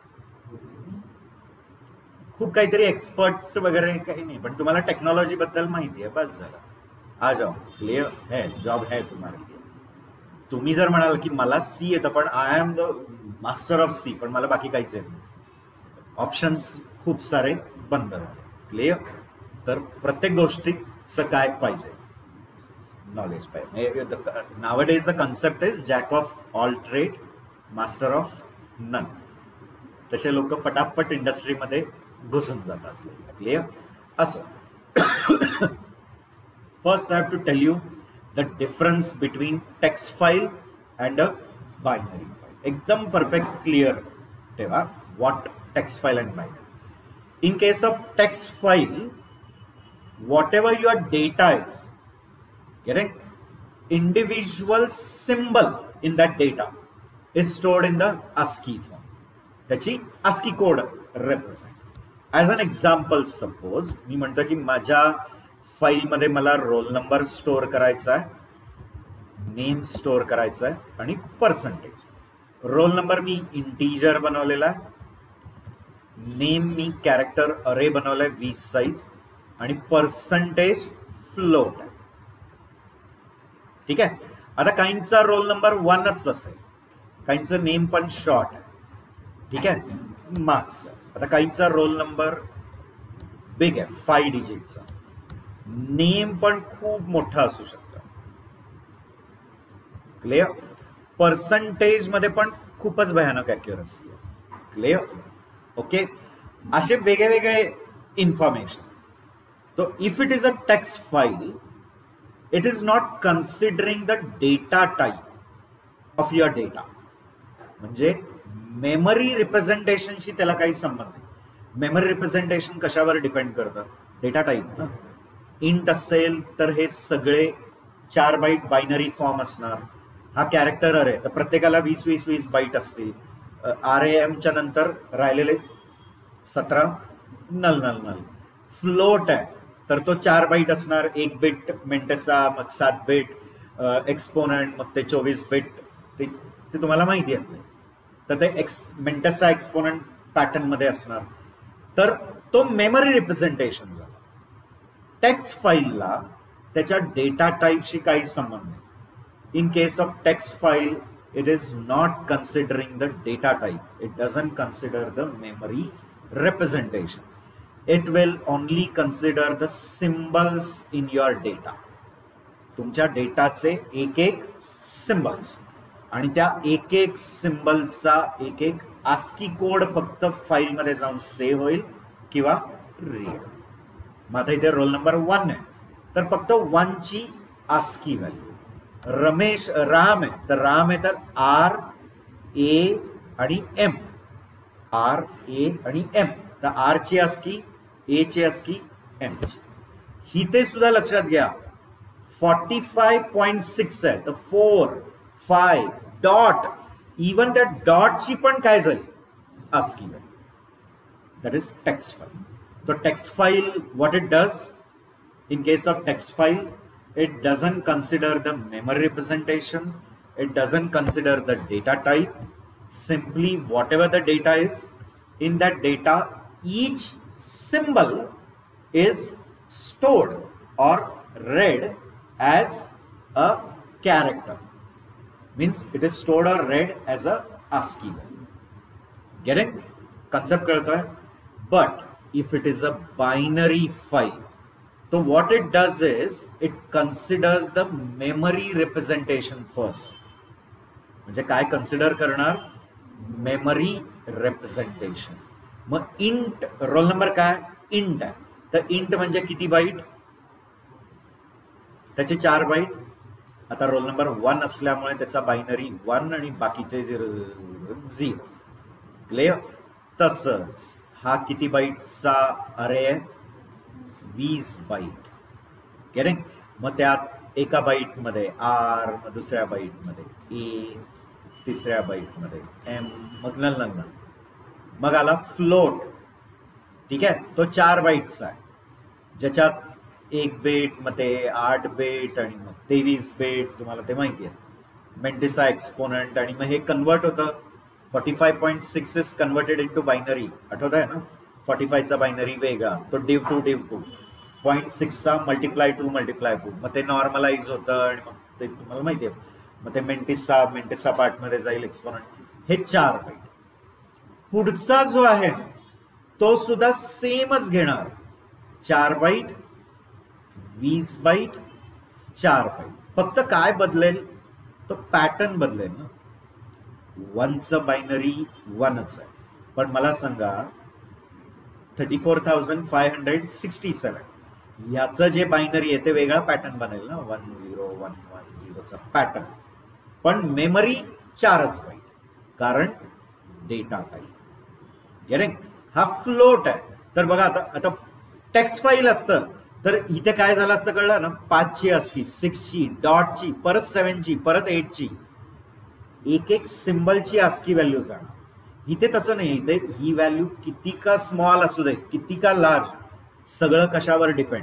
Speaker 1: खूप काहीतरी एक्सपर्ट वगैरे काही नाही, पण तुम्हाला टेक्नॉलॉजी बद्दल माहिती आहे, बस झालं. आ जाओ, क्लिअर है, जॉब है तुम्हारे लिए. तुम्ही जर म्हणाल की मला सी येतं पण I am the master of C, पण मला बाकी काहीच आहे नाही, ऑप्शन्स खूप सारे बंद झाले. क्लिअर? तर प्रत्येक गोष्टीचं काय पाहिजे, नॉलेज पाहिजे. Nowadays the concept is jack of all trade, master of none. तसे लोक पटापट इंडस्ट्रीमध्ये घुसून जातात. क्लिअर? असो, first I have to tell you the difference between text file and a binary file. एकदम परफेक्ट क्लिअर ठेवा what text file and binary. In case of text file, whatever your data is, getting individual symbol in that data is stored in the ASCII form. त्याची ASCII code represent. As an example, suppose मी म्हणतो की माझ्या file मध्ये मला roll number store करायचा आहे, name store करायचा आहे आणि पर्सेंटेज. रोल नंबर मी इंटीजर बनवलेला आहे, नेम मी कॅरेक्टर अरे बनवलाय 20 साईज, आणि पर्सेंटेज फ्लोट आहे. ठीक आहे? आता काहींचा रोल नंबर 1च असेल, काहींचं नेम पण शॉर्ट आहे. ठीक आहे? मार्क्स. आता काहींचा रोल नंबर बिग आहे, 5 डिजिटचा, नेम पण खूप मोठा असू शकतो. क्लिअर? पर्सेंटेज मध्ये पण खूपच भयानक ॲक्युरसी आहे. क्लिअर? ओके, असे वेगळे वेगळे इन्फॉर्मेशन. तो if it is a text file, it is not considering the data type of your data. म्हणजे मेमरी रिप्रेझेंटेशनशी त्याला काही संबंध नाही. मेमरी रिप्रेझेंटेशन कशावर डिपेंड करतं? डेटा टाईप ना. इंट असेल तर हे सगळे 4 बाईट बायनरी फॉर्म असणार. हा कॅरेक्टर अरे, तर प्रत्येकाला 20-20-20 बाईट असतील. RAMच्या नंतर राहिलेले 17 नल नल नल. फ्लोट आहे तर तो 4 बाईट असणार. 1 बिट मेंटेसा, मग 7 बिट एक्सपोनंट, मग ते 24 बिट. ते तुम्हाला माहिती आहे. तर ते मेंटेसा एक्सपोनंट पॅटर्न मध्ये असणार. तर तो मेमरी रिप्रेझेंटेशन झाला. टेक्स्ट फाईलला त्याच्या डेटा टाईपशी काही संबंध नाही. In case of text file, it is not considering the data type. It doesn't consider the memory representation. It will only consider the symbols in your data. तुमच्या डेटाचे एक एक सिम्बल्स, आणि त्या एक एक सिम्बल्सचा एक एक ASCII कोड फक्त फाईल मध्ये जाऊन सेव्ह होईल किंवा रीड. मग आता इथे रोल नंबर 1 आहे तर फक्त 1 ची ASCII व्हॅल्यू. रमेश राम आहे तर राम आहे तर RA आणि M. RA आणि M. तर R ची ASCII, A ची ASCII, M ची. ही ते सुद्धा लक्षात घ्या. 45.6 आहे तर 4, 5 डॉट. इवन त्या डॉटची पण काय झाली? ASCII. That is text file. तो text file what it does in case of text file, it doesn't consider the memory representation, it doesn't consider the data type. Simply whatever the data is, in that data each symbol is stored or read as a character. Means it is stored or read as a ASCII. Getting concept कळतोय? But if it is a binary file, so what it does is it considers the memory representation first. म्हणजे काय consider करणार? Memory representation. मग int roll number काय? Int आहे तर int म्हणजे किती बाईट? त्याचे 4 बाईट. आता रोल नंबर 1 असल्यामुळे त्याचा बायनरी 1 आणि बाकीचे 0. क्लिअर? तसंच हा किती बाईटचा अरे आहे? 20 बाईट. गेटिंग? मग त्यात एका बाईट मध्ये R, मग दुसऱ्या बाईट मध्ये A, तिसऱ्या बाईट मध्ये M, मग नल. मग आला फ्लोट. ठीक आहे, तो 4 बाईटचा आहे ज्याच्यात 1 बिट, मग ते 8 बिट आणि मग 23 बिट. तुम्हाला ते माहिती आहे. Mantissa exponent. आणि मग हे कन्वर्ट होतं. 45.6 इज कन्वर्टेड इनटू बायनरी. आठवत आहे ना? 45 चा बायनरी वेगळा, तो div 2 div 2. 0.6 चा मल्टिप्लाय 2 मल्टिप्लाय 2. मग ते नॉर्मलाइज होतं आणि मग ते तुम्हाला माहिती आहे. मग ते मेंटिसा पार्ट मध्ये जाईल एक्सपोनंट. हे 4 बाईट. पुढचा जो आहे तो सुद्धा सेमच घेणार. 4 बाईट, 20 बाईट, 4 बाईट. फक्त काय बदलेल? तो पॅटर्न बदलेल ना. 1चं बायनरी 1च आहे. पण मला सांगा 34,567 याचं जे बायनरी आहे ते वेगळा पॅटर्न बनेल ना. 10110चा पॅटर्न. पण मेमरी 4च बाईट, कारण डेटा टाईप. गेटिंग? हा फ्लोट आहे. तर बघा आता टेक्स्ट फाईल असतं तर इथे काय झालं असतं कळलं ना? 5 ची ASCII, 6 ची, डॉटची, परत 7 ची, परत 8 ची. एक एक सिम्बलची ASCII व्हॅल्यू जाणार. इथे तसं नाही. इथे ही व्हॅल्यू किती का स्मॉल असू दे, किती का लार्ज, सगळं कशावर डिपेंड?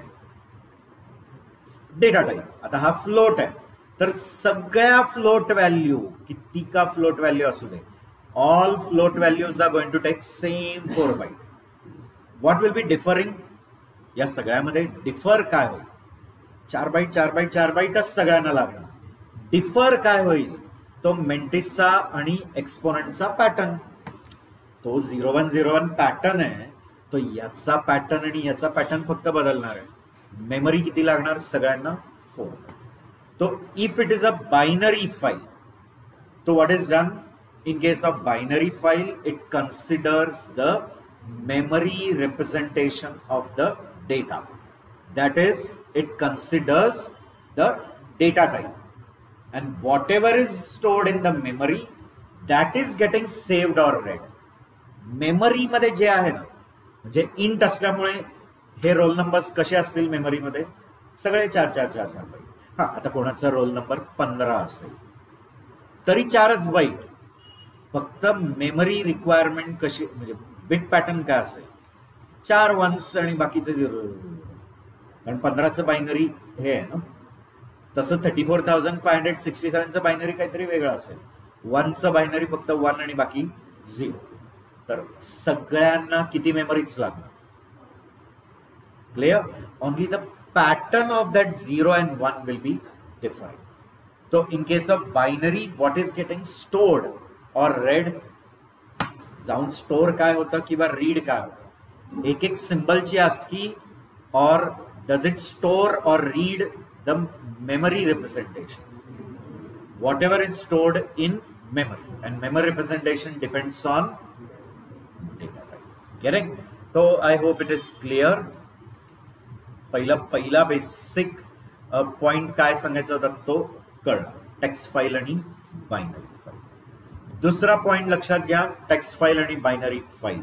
Speaker 1: Data type. आता हा फ्लोट आहे तर सगळ्या फ्लोट व्हॅल्यू, किती का फ्लोट व्हॅल्यू असू दे, all float values are going to take same 4 byte. What will be differing? या सगळ्यामध्ये डिफर काय होईल? 4 बाईट 4 बाईट 4 बाईटच सगळ्यांना लागणार. डिफर काय होईल? तो मेंटिसा आणि एक्सपोनंटचा पॅटर्न. तो 0101 पॅटर्न आहे, तो याचा पॅटर्न आणि याचा पॅटर्न फक्त बदलणार आहे. मेमरी किती लागणार? सगळ्यांना 4. तो if it is a binary file, तो what is done? In case of binary file, it considers the memory representation of the data. That is, it considers the data type, and whatever is stored in the memory, that is getting saved or read. Memory मध्ये जे आहे ना, म्हणजे int असल्यामुळे हे roll numbers कसे असतील मेमरीमध्ये, सगळे 4 4 4 4 बाईट. हा, आता कोणाचा रोल नंबर 15 असेल तरी 4च बाईट. फक्त मेमरी रिक्वायरमेंट कशी, म्हणजे बिट पॅटर्न काय असेल, 4 वन्स आणि बाकीचे 0, कारण 15चं बायनरी हे आहे ना. तसं 34,567चं बायनरी काहीतरी वेगळं असेल. 1चं बायनरी फक्त 1 आणि बाकी 0. तर सगळ्यांना किती मेमरीज लागणार? Clear? Only the pattern of that 0 and 1 will be defined. तो in case of binary, what is getting stored or read, जाऊन स्टोर काय होतं किंवा रीड काय होतं, एक एक सिंबलची ASCII, or does it store or read the memory representation, whatever is stored in memory, and memory representation depends on data type. Getting? So I hope it is clear. पहिला basic point काय सांगायचा होता तो कळला, text file आणि binary file. दुसरा point लक्षात घ्या, टेक्स्ट फाईल आणि binary file.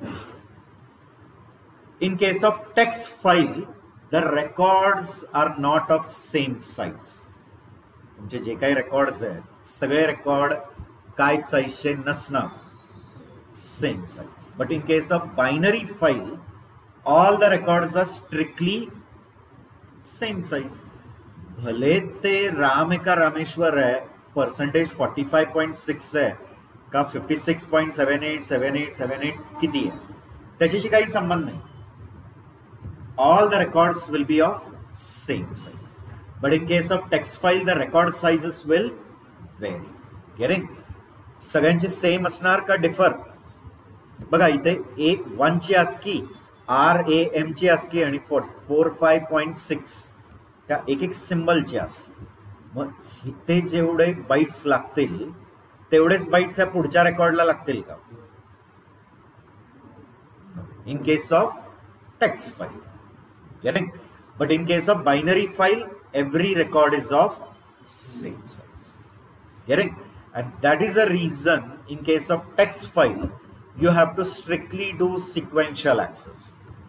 Speaker 1: In case of text file, the records are not of same size. तुमचे जे काही रेकॉर्ड्स आहेत, सगळे रेकॉर्ड काय साईजचे नसणार, same size. But in case of binary file, all the records are strictly same size. भले ते राम एका रामेश्वर आहे, पर्सेंटेज 45.6 आहे का 56.787878 किती आहे, त्याच्याशी काही संबंध नाही. All the records will be of same size, but in case of text file, the record sizes will vary. Getting? सगळ्यांचे सेम असणार का डिफर? बघा इथे 1 ची ASCII, RAM ची ASCII आणि 45.6 त्या एक एक सिंबलची ASCII. मग इथे जेवढे बाइट्स लागतील तेवढेच बाइट्स या पुढच्या रेकॉर्डला लागतील का? In case of text file. Getting? But in case of binary file, every record is of same size. Getting? And that is the reason in case of text file, you have to strictly do sequential access.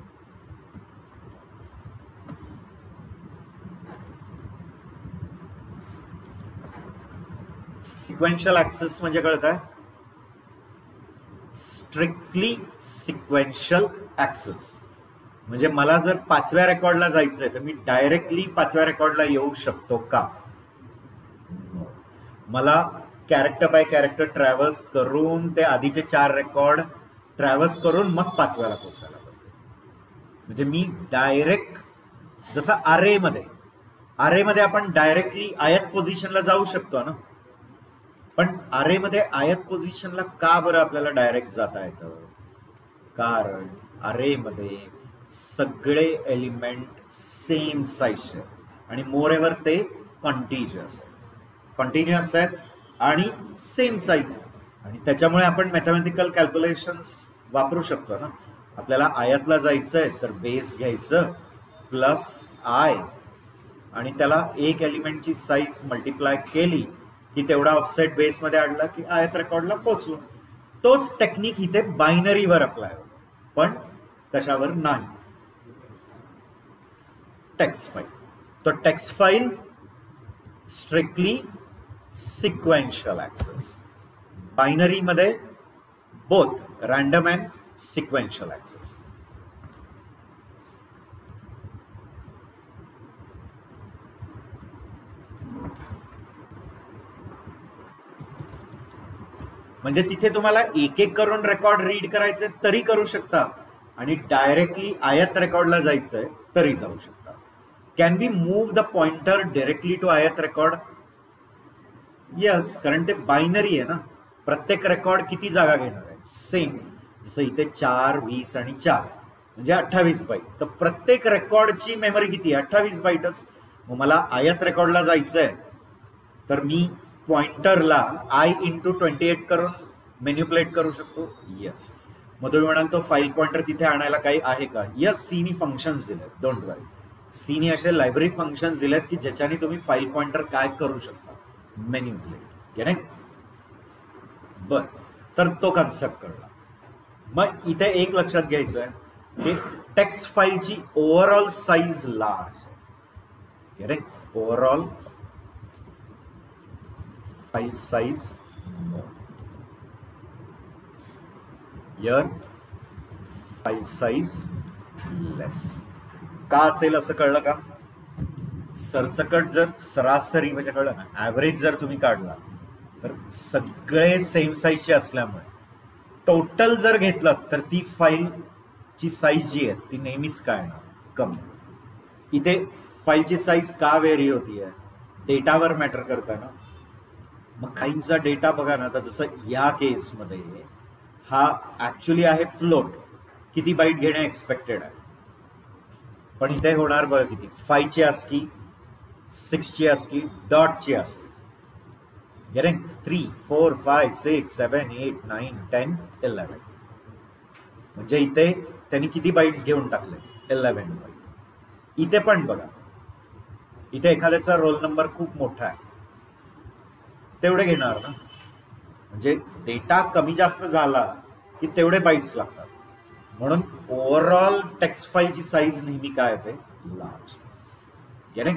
Speaker 1: Sequential access म्हणजे कळत आहे? Strictly sequential access. म्हणजे मला जर 5व्या रेकॉर्डला जायचंय तर मी directly 5व्या रेकॉर्डला येऊ शकतो का? मला कॅरेक्टर बाय कॅरेक्टर ट्रॅव्हर्स करून ते आधीचे 4 रेकॉर्ड ट्रॅव्हर्स करून मग 5व्याला पोहोचायला पाहिजे. म्हणजे मी डायरेक्ट, जसं आरे मध्ये आपण डायरेक्टली आयत पोझिशनला जाऊ शकतो ना, पण आरे मध्ये आयत पोझिशनला का बरं आपल्याला डायरेक्ट जाता येतं? कारण आरे मध्ये सगळे एलिमेंट सेम साइजचे आणि मोर एव्हर ते कंटिन्युअस आहेत आणि सेम साइज, आणि त्याच्यामुळे आपण मॅथमॅटिकल कॅल्क्युलेशन्स वापरू शकतो ना. आपल्याला आयतला जायचंय तर बेस घ्यायचं प्लस आय आणि त्याला एक एलिमेंटची साइज मल्टिप्लाय केली की तेवढा ऑफसेट बेसमध्ये आणला की आयत रेकॉर्डला पोहोचलो. तोच टेक्निक इथे बायनरीवर अप्लाय होतो, पण कशावर नाही, टेक्स्ट फाइल. तो text file strictly sequential access. Binary मध्ये both random and sequential access. म्हणजे तिथे तुम्हाला एक एक करून रेकॉर्ड रीड करायचे तरी करू शकता आणि डायरेक्टली आयत रेकॉर्डला जायचंय तरी जाऊ शकता. Can be move the pointer directly to ith record? Yes, कारण ते बायनरी आहे ना. प्रत्येक रेकॉर्ड किती जागा घेणार आहे? सेम. जसं इथे 4, 20 आणि 4 म्हणजे 28 बाईट. तर प्रत्येक रेकॉर्डची मेमरी किती? 28 बाईटच. मग मला आयत रेकॉर्डला जायचंय तर मी पॉइंटरला I × 28 करून मेन्युप्लेट करू शकतो. येस. मग तुम्ही म्हणाल तो फाईल पॉइंटर तिथे आणायला काही आहे का? यस, सीनी फंक्शन्स दिलेत, डोंट वरी. सीनी असे लायब्ररी फंक्शन्स दिलेत की ज्याच्याने तुम्ही फाईल पॉइंटर काय करू शकता, मेन्युप्लेट. बर, तर तो कन्सेप्ट कळला. मग इथे एक लक्षात घ्यायचं आहे की टेक्स्ट फाईलची overall size large. Correct. Overall file size file size less. का असेल असं कळलं का? सरसकट जर सरासरी म्हणजे कळलं ना, ॲव्हरेज जर तुम्ही काढला तर सगळे सेम साईजचे असल्यामुळे टोटल जर घेतलं तर ती फाईलची साईज जी आहे ती नेहमीच काय येणार, कमी. इथे फाईलची साईज का व्हेरी होती आहे? डेटावर मॅटर करतं ना. मग काहींचा डेटा बघा ना, आता जसं या केसमध्ये हा ऍक्च्युली आहे फ्लोट, किती बाईट घेणे एक्सपेक्टेड आहे, पण इथे होणार बघा किती, 5 ची ASCII, 6 ची ASCII, डॉट ची ASCII. गेटिंग 3, 4, 5, 6, 7, 8, 9, 10, 11. म्हणजे इथे त्यांनी किती बाईट्स घेऊन टाकले? 11 बाईट. इथे पण बघा, इथे एखाद्याचा रोल नंबर खूप मोठा आहे, तेवढे घेणार ना. म्हणजे डेटा कमी जास्त झाला की तेवढे बाईट्स लागतात. म्हणून ओव्हरऑल टेक्स्ट फाईलची साईज नेहमी काय येते? लार्ज. गेटिंग.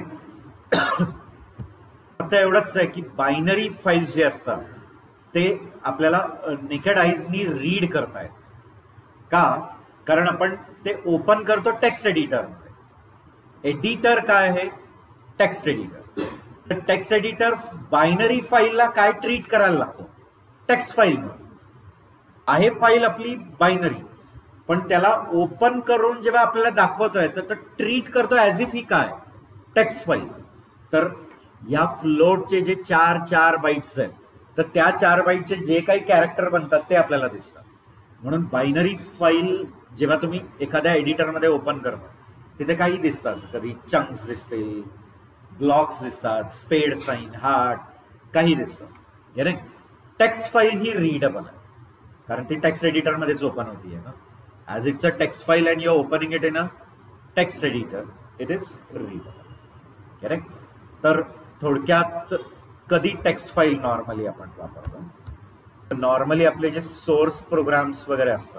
Speaker 1: आता एवढंच आहे की बायनरी फाईल्स जे असतात ते आपल्याला नेकेड आईजनी रीड करतायत. का? कारण आपण ते ओपन करतो टेक्स्ट एडिटरमध्ये. एडिटर काय आहे? Text editor. तर टेक्स्ट एडिटर बायनरी फाईलला काय ट्रीट करायला लागतो? टेक्स्ट फाईल आहे. फाईल आपली बायनरी, पण त्याला ओपन करून जेव्हा आपल्याला दाखवतोय तर ट्रीट करतो ॲज इफ ही काय? Text file. तर या फ्लोटचे जे 4 बाईट्स आहेत, तर त्या 4 बाईटचे जे काही कॅरेक्टर बनतात ते आपल्याला दिसतात. म्हणून बायनरी फाईल जेव्हा तुम्ही एखाद्या एडिटरमध्ये ओपन करता तिथे काही दिसतात, कधी चंक्स दिसतील, ब्लॉक्स दिसतात, स्पेड साईन, हार्ट, काही दिसतं. टेक्स्ट फाईल ही रीडेबल आहे कारण ती टेक्स्ट एडिटरमध्येच ओपन होतीये ना. As it's a text file and you are opening it in a text editor, it is readable. Correct. तर थोडक्यात कधी टेक्स्ट फाईल नॉर्मली आपण वापरतो? नॉर्मली आपले जे सोर्स प्रोग्राम्स वगैरे असतात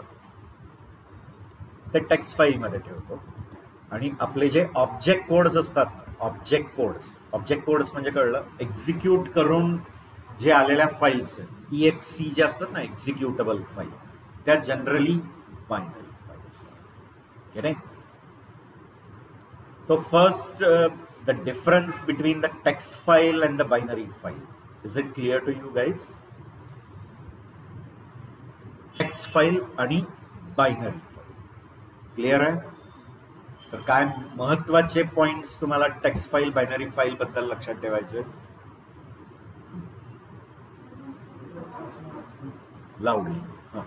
Speaker 1: ते टेक्स्ट फाईलमध्ये ठेवतो, आणि आपले जे ऑब्जेक्ट कोड्स असतात, ऑब्जेक्ट कोड्स म्हणजे कळलं, एक्झिक्यूट करून जे आलेल्या फाईल्स आहेत, EXE जे असतात ना, एक्झिक्युटेबल फाईल, त्या जनरली बायनरी फाईल असतात. करेक्ट. तो first the difference between the text file and the binary file. Is it clear to you guys? Text file आणि binary file. Clear आहे? तर काय महत्वाचे पॉइंट्स तुम्हाला टेक्स्ट फाईल बायनरी फाईल बद्दल लक्षात ठेवायचे? Loudly.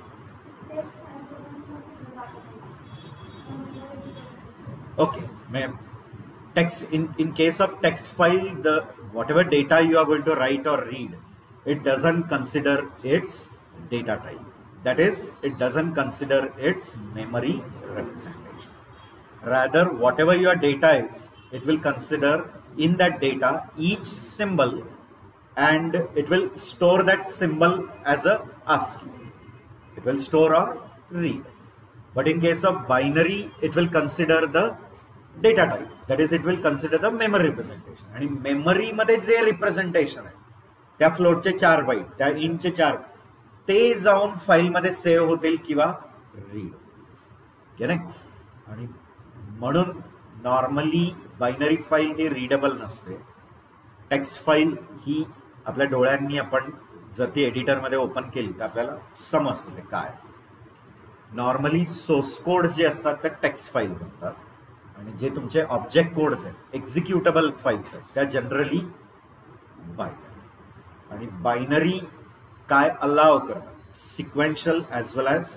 Speaker 1: Okay. Text in case of text file, the whatever data you are going to write or read, it doesn't consider its data type. That is, it doesn't consider its memory representation. Rather, whatever your data is, it will consider in that data each symbol, and it will store that symbol as a ASCII. It will store or read. But in case of binary, it will consider the data type, that is it will consider the memory representation. आणि मेमरीमध्ये जे representation आहे त्या फ्लोटचे 4 bite, त्या इंटचे 4, ते जाऊन फाईलमध्ये save होतील किंवा रीड होतील. आणि म्हणून नॉर्मली बायनरी फाईल ही रीडेबल नसते. टेक्स्ट फाईल ही आपल्या डोळ्यांनी आपण जर ती एडिटरमध्ये ओपन केली तर आपल्याला समजतं ते काय. नॉर्मली सोर्स कोड जे असतात ते टेक्स्ट फाईल बनतात, आणि जे तुमचे ऑब्जेक्ट कोड्स आहेत, एक्झिक्युटेबल फाईल्स आहेत, त्या जनरली बायनरी. आणि बायनरी काय अलाव करतात? Sequential as well as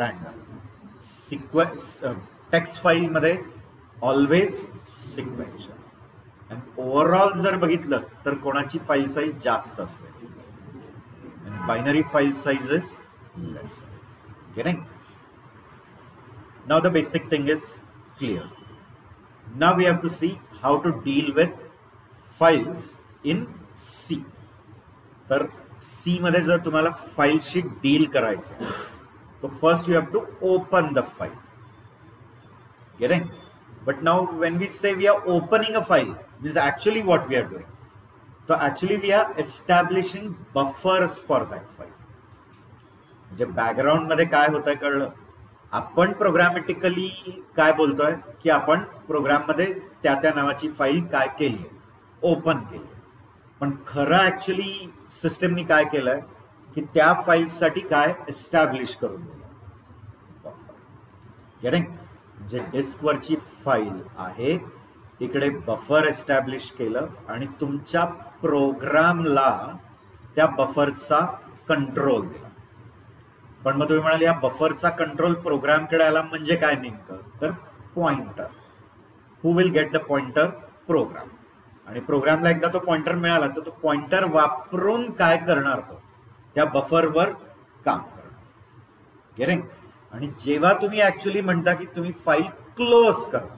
Speaker 1: random. Text फाईलमध्ये ऑलवेज सिक्वेन्शियल. आणि ओव्हरऑल जर बघितलं तर कोणाची फाईल साईज जास्त असते, आणि binary file size is less. Getting? Now the basic thing is clear. Now we have to see how to deal with files in C. तर C मध्ये जर तुम्हाला फाईलशी डील करायचं तो first you have to open the file. Getting? But now when we say we are opening a file, this is actually what we are doing. So actually we are establishing buffers for that file. म्हणजे background मध्ये काय होतंय कळलं, आपण प्रोग्रामॅटिकली काय बोलतोय की आपण प्रोग्राम मध्ये त्या त्या नावाची फाईल काय केली आहे, ओपन केली आहे. पण खरं ऍक्च्युली सिस्टमनी काय केलंय की त्या फाईल्ससाठी काय एस्टॅब्लिश करून दिलं. गेटिंग? म्हणजे डिस्कवरची फाईल आहे, इकडे बफर एस्टॅब्लिश केलं आणि तुमच्या प्रोग्रामला त्या बफरचा कंट्रोल दिला. पण मग तुम्ही म्हणाले या बफरचा कंट्रोल प्रोग्रामकडे आला म्हणजे काय नेमकं, तर pointer. Who will get the pointer? Program. आणि प्रोग्रामला एकदा तो पॉइंटर मिळाला तर तो पॉइंटर वापरून काय करणार, तो त्या बफरवर काम करणार. गेटिंग? आणि जेव्हा तुम्ही ऍक्च्युली म्हणता की तुम्ही फाईल क्लोज करा,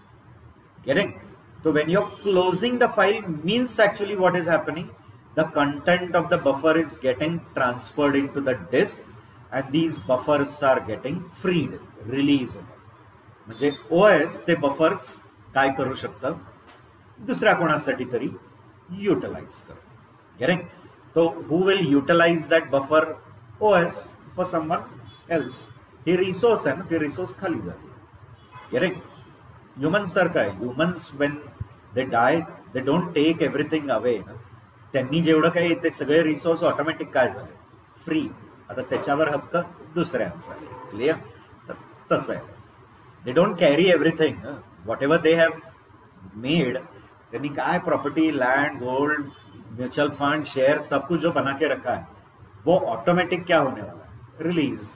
Speaker 1: getting? So when you're closing the file means actually what is happening, the content of the buffer is getting transferred into the disk and these buffers are getting freed, release होतात. म्हणजे OS ते buffers काय करू शकतं, दुसऱ्या कोणासाठी तरी utilise कर. गेटिंग? तो who will utilize that buffer? OS for someone else. ही रिसोर्स आहे ना, ती रिसोर्स खाली झाली. गेटिंग? ह्युमन्स सारखं आहे. Humans when they die they don't take everything away. त्यांनी जेवढं काही ते सगळे रिसोर्स ऑटोमॅटिक काय झाले, फ्री. आता त्याच्यावर हक्क दुसऱ्यांचा. क्लिअर? तर तसं आहे. They don't carry everything. Whatever they have made, त्यांनी काय property, land, gold, mutual fund, share, सब कुछ जो बना के रखा है वो ऑटोमेटिक क्या होने वाला है, रिलीज.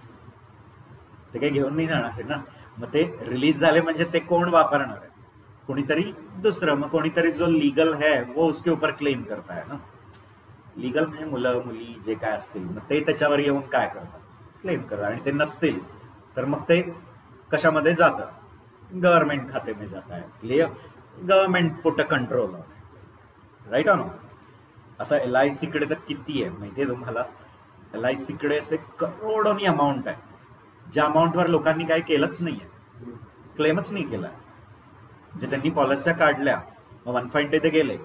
Speaker 1: ते काही घेऊन नाही जाणार आहे ना. मग ते रिलीज झाले म्हणजे ते कोण वापरणार आहे, कोणीतरी दुसरं. मग कोणीतरी जो लीगल है वो उसके ऊपर क्लेम करता है ना. लीगल म्हणजे मुलं मुली जे काय असतील, मग ते त्याच्यावर येऊन काय करतात, क्लेम करतात. आणि ते नसतील तर मग ते कशामध्ये जातं, गव्हर्नमेंट खाते में जाता है. Clear? Government put a control on it. Right on? असं LIC कडे तर किती आहे माहितीये तुम्हाला. LIC कडे असे करोडोनी अमाऊंट आहे, ज्या अमाऊंटवर लोकांनी काही केलंच नाहीये, क्लेमच नाही केला. म्हणजे त्यांनी पॉलिस्या काढल्या, मग 1.5 ते गेले,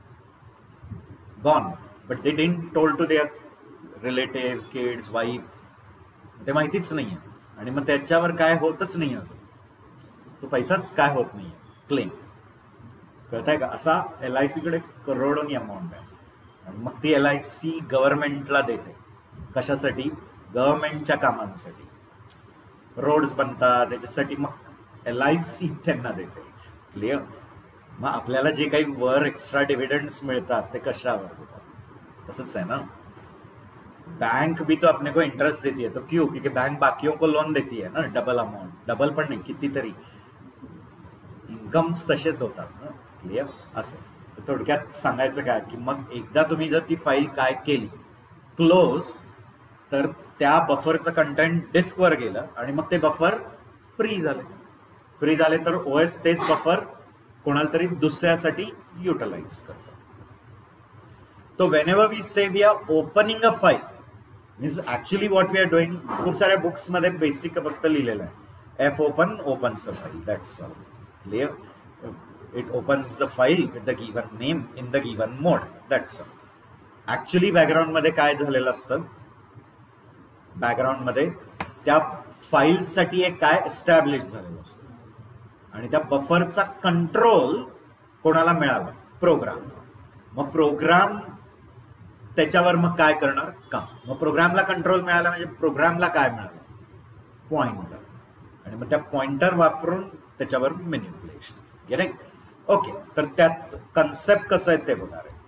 Speaker 1: gone. But they didn't told to their relatives, kids, wife, ते माहितीच नाहीये. आणि मग त्याच्यावर काय होतच नाही अजून, तो पैसाच काय होत नाहीये, क्लेम. कळताय का? असा LIC कडे करोडोनी अमाऊंट आहे. आणि मग ती LIC गव्हर्नमेंटला देते. कशासाठी? गव्हर्नमेंटच्या कामांसाठी. रोड्स बनतात त्याच्यासाठी मग LIC त्यांना देते. क्लिअर? मग आपल्याला जे काही वर एक्स्ट्रा डिविडेंड्स मिळतात ते कशावर देतात? तसंच आहे ना. बैंक भी तो अपने को इंटरेस्ट देती है. तो क्यों? क्योंकि बैंक बाकियों को लोन देती है ना, डबल अमाउंट. डबल पण नाही, कितीतरी इन्कम्स तसेच होतात ना. क्लिअर? असं. तर थोडक्यात सांगायचं काय की मग एकदा तुम्ही जर ती फाईल काय केली क्लोज, तर त्या बफरचं कंटेंट डिस्कवर गेलं आणि मग ते बफर फ्री झाले. फ्री झाले तर OS तेच बफर कोणाला तरी दुसऱ्यासाठी युटिलाइज करतात. तो whenever we say we are opening a file means actually what we are doing, खूप साऱ्या बुक्स मध्ये बेसिक फक्त लिहिलेलं आहे, F open opens the file, that's all. Clear? It opens the file with the given name in the given mode, that's all. Actually background मध्ये काय झालेलं असतं, बॅकग्राऊंड मध्ये त्या फाईल्ससाठी एक काय एस्टॅब्लिश झालेलं असतं आणि त्या बफरचा कंट्रोल कोणाला मिळाला, प्रोग्राम. मग प्रोग्राम त्याच्यावर मग काय करणार, काम. मग प्रोग्रामला कंट्रोल मिळाला म्हणजे प्रोग्रामला काय मिळालं, पॉइंटर. आणि मग त्या पॉइंटर वापरून त्याच्यावर मॅनिप्युलेशन. गेटिंग? ओके. तर त्यात कन्सेप्ट कसं आहे ते बघणार आहे.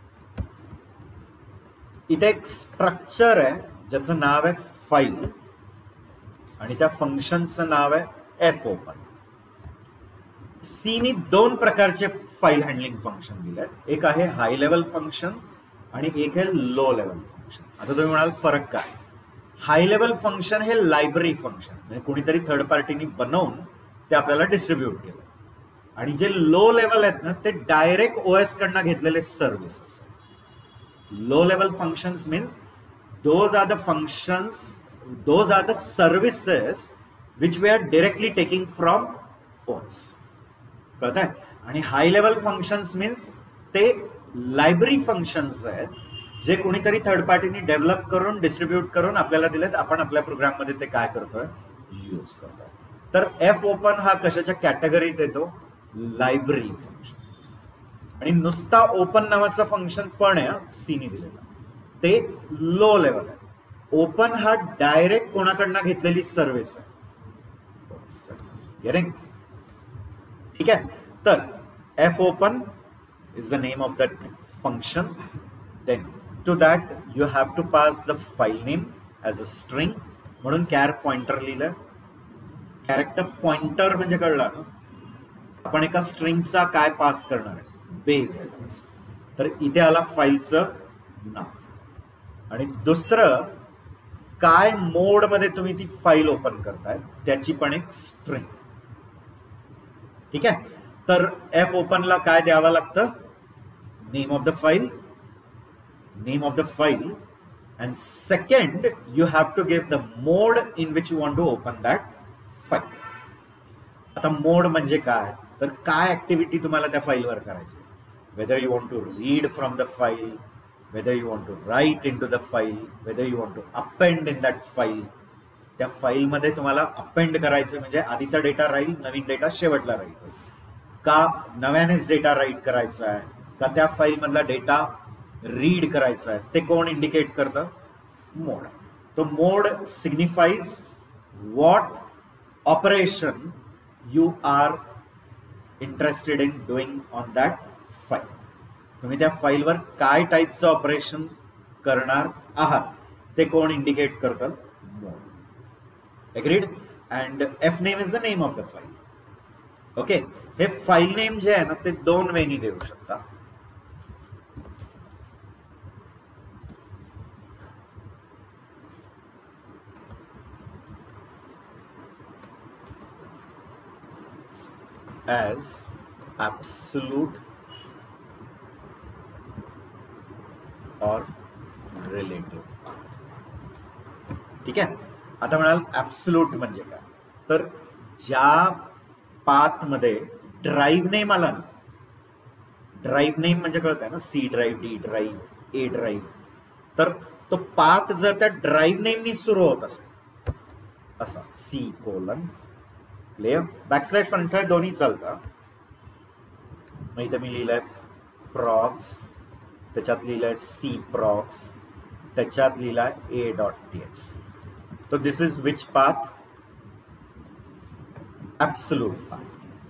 Speaker 1: इथे एक स्ट्रक्चर आहे ज्याचं नाव आहे फाईल आणि त्या फंक्शनचं नाव आहे F ओपन. सीनी दोन प्रकारचे फाईल हँडलिंग फंक्शन दिले आहेत. एक आहे हाय लेवल फंक्शन आणि एक आहे लो लेवल फंक्शन. आता तुम्ही म्हणाल फरक काय? हाय लेवल फंक्शन हे लायब्ररी फंक्शन, म्हणजे कोणीतरी थर्ड पार्टीनी बनवून ते आपल्याला डिस्ट्रीब्यूट केलं. आणि जे लो लेवल आहेत ना ते डायरेक्ट ओएस कडनं घेतलेले services. Low level functions means those are the functions, those are the services which we are directly taking from OS. कळत आहे? आणि हाय लेवल फंक्शन्स मीन्स ते लायब्ररी फंक्शन्स आहेत जे कोणीतरी थर्ड पार्टीनी डेव्हलप करून डिस्ट्रीब्यूट करून आपल्याला दिलेत, आपण आपल्या प्रोग्राममध्ये ते काय करतोय, यूज करतोय. तर एफ ओपन हा कशाच्या कॅटेगरीत येतो, लायब्ररी फंक्शन. आणि नुसता ओपन नावाचं फंक्शन पण आहे सीनी दिलेला, ते लो लेवल आहे. ओपन हा डायरेक्ट कोणाकडनं घेतलेली सर्व्हिस आहे. ठीक आहे. तर F open is the name of that function. Then to that you have to pass the file name as a string, म्हणून कॅर पॉइंटर लिहिलं. कॅरेक्टर पॉइंटर म्हणजे कळला ना, आपण एका स्ट्रिंगचा काय पास करणार आहे, बेस ॲड्रेस. तर इथे आला फाईलचं नाव. आणि दुसरं काय मोड मध्ये तुम्ही ती फाईल ओपन करताय त्याची पण एक स्ट्रिंग. ठीक आहे. तर एफ ओपनला काय द्यावं लागतं, name of the file, name of the file, and second you have to give the mode in which you want to open that file. आता मोड म्हणजे काय, तर काय ऍक्टिव्हिटी तुम्हाला त्या फाईलवर करायची, whether you want to read from the file, whether you want to write into the file, whether you want to append in that file. त्या फाईल मध्ये तुम्हाला अपेंड करायचं म्हणजे आधीचा डेटा राहील, नवीन डेटा शेवटला राहील, का नव्यानेच डेटा राईट करायचा आहे, का त्या फाईल मधला डेटा रीड करायचा आहे, ते कोण इंडिकेट करतं, मोड. तो mode signifies what operation you are interested in doing on that file. तुम्ही त्या फाईलवर काय टाईपचं ऑपरेशन करणार आहात ते कोण इंडिकेट करतं, mode. Agreed. And F name is the name of the file. Okay. हे फाईल नेम जे आहे ना ते दोन वेनी देऊ शकता. As absolute or relative. ठीक आहे. आता म्हणाल ऍब्सोल्यूट म्हणजे काय, तर ज्या पाथ मध्ये ड्राईव्ह नेम आला ना, ड्राईव्ह नेम म्हणजे कळत आहे ना, C drive, D drive, A drive, तर तो पाथ जर त्या ड्राईव्ह नेमनी सुरू होत असेल, असा C colon clear, backslash front slash दोन्ही चालतं. मग इथे मी लिहिलंय प्रॉक्स, त्याच्यात लिहिलंय सी प्रॉक्स, त्याच्यात लिहिलंय ए डॉट टीएक्सटी. तो this is which path, absolute path.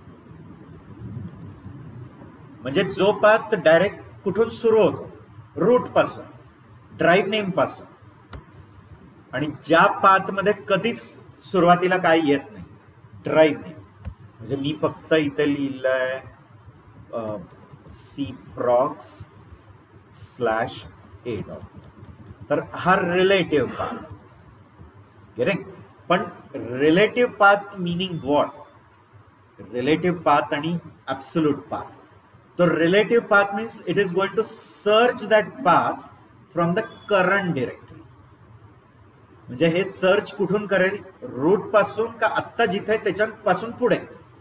Speaker 1: म्हणजे जो पाथ डायरेक्ट कुठून सुरू होतो, रूट पासून, ड्राईव्ह नेम पासून, आणि ज्या पाथ मध्ये कधीच सुरुवातीला काय येत नाही, ड्राईव्ह नेम. म्हणजे मी फक्त इथे लिहिलंय C procs slash a dot, तर हा रिलेटिव्ह पाथ. करेक्ट. पण relative path meaning what, relative path आणि ऍब्सोल्यूट पाथ. तो relative path means it is going to search that path from the current directory. म्हणजे हे सर्च कुठून करेल, route पासून का आत्ता जिथे त्याच्यापासून पुढे.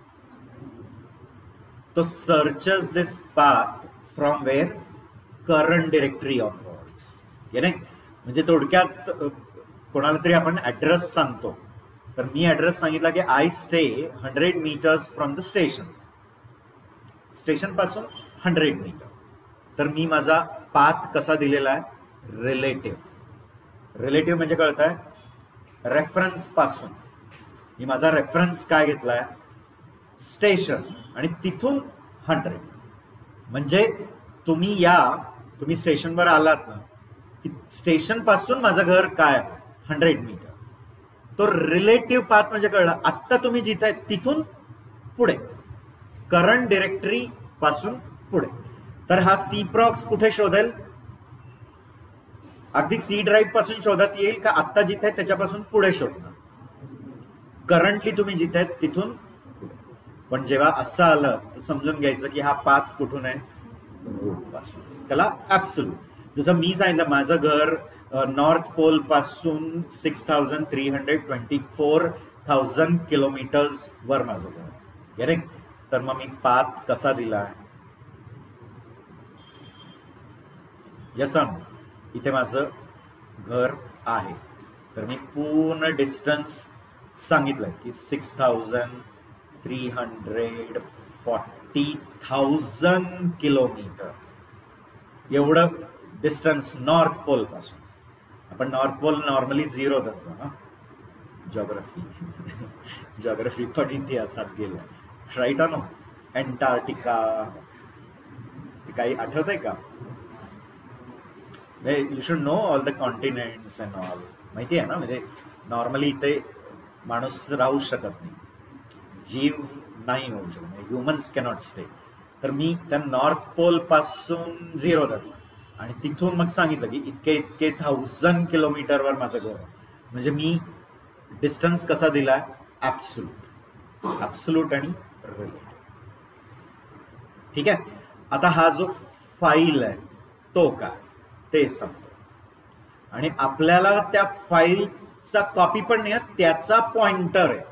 Speaker 1: तो searches this path from where, current directory onwards. नाही, म्हणजे थोडक्यात कोणाला तरी आपण ऍड्रेस सांगतो, तर मी ऍड्रेस सांगितला की I stay 100 metres from the station, station पासून 100 मीटर. तर मी माझा पाथ कसा दिलेला आहे, रिलेटिव्ह. रिलेटिव्ह म्हणजे कळत आहे, रेफरन्स पासून. मी माझा रेफरन्स काय घेतलाय, स्टेशन, आणि तिथून 100. म्हणजे तुम्ही स्टेशनवर आलात ना, की स्टेशन पासून माझं घर काय आहे, 100 मीटर. तो रिलेटिव्ह पाथ म्हणजे कळलं, आत्ता तुम्ही जिथे आहे तिथून पुढे, करंट डिरेक्टरी पासून पुढे. तर हा सी प्रॉक्स कुठे शोधेल, अगदी सी ड्राईव्ह पासून शोधत येईल का आत्ता जिथे आहे त्याच्यापासून पुढे शोधणार? करंटली तुम्ही जिथे आहेत तिथून पुढे. पण जेव्हा असं आलं तर समजून घ्यायचं की हा पाथ कुठून आहे? रूट पासून. त्याला ऍब्सोल्यूट. जसं मी सांगितलं माझं घर नॉर्थ पोल पासून 6324,000 किलोमीटर्स वर माझं घर. करेक्ट? तर मग मी पाथ कसा दिला? Yes or no? इथे माझं घर आहे तर मी पूर्ण डिस्टन्स सांगितलंय की 6,340,000 किलोमीटर एवढं डिस्टन्स नॉर्थ पोल पासून. आपण नॉर्थ पोल नॉर्मली 0 धरतो ना. जॉग्रफी पण इतिहासात गेलं. Right or no? अँटार्क्टिका काही आठवत आहे का? You should know all the continents and all. माहिती आहे ना? म्हणजे नॉर्मली इथे माणूस राहू शकत नाही, जीव नाही होऊ शकत, ह्युमन्स कॅनॉट स्टे. तर मी त्या नॉर्थ पोल पासून 0 धरलं आणि तिथून मग सांगितलं की इतके इतके 1000 किलोमीटरवर माझं घर आहे. म्हणजे मी डिस्टन्स कसा दिलाय? ऍब्सोल्यूट. ऍब्सोल्यूट आणि रिलेटिव्ह. ठीक आहे. आता हा जो फाईल आहे तो काय ते सांगतो आणि आपल्याला त्या फाईलचा कॉपी पण नाही, त्याचा पॉइंटर आहे.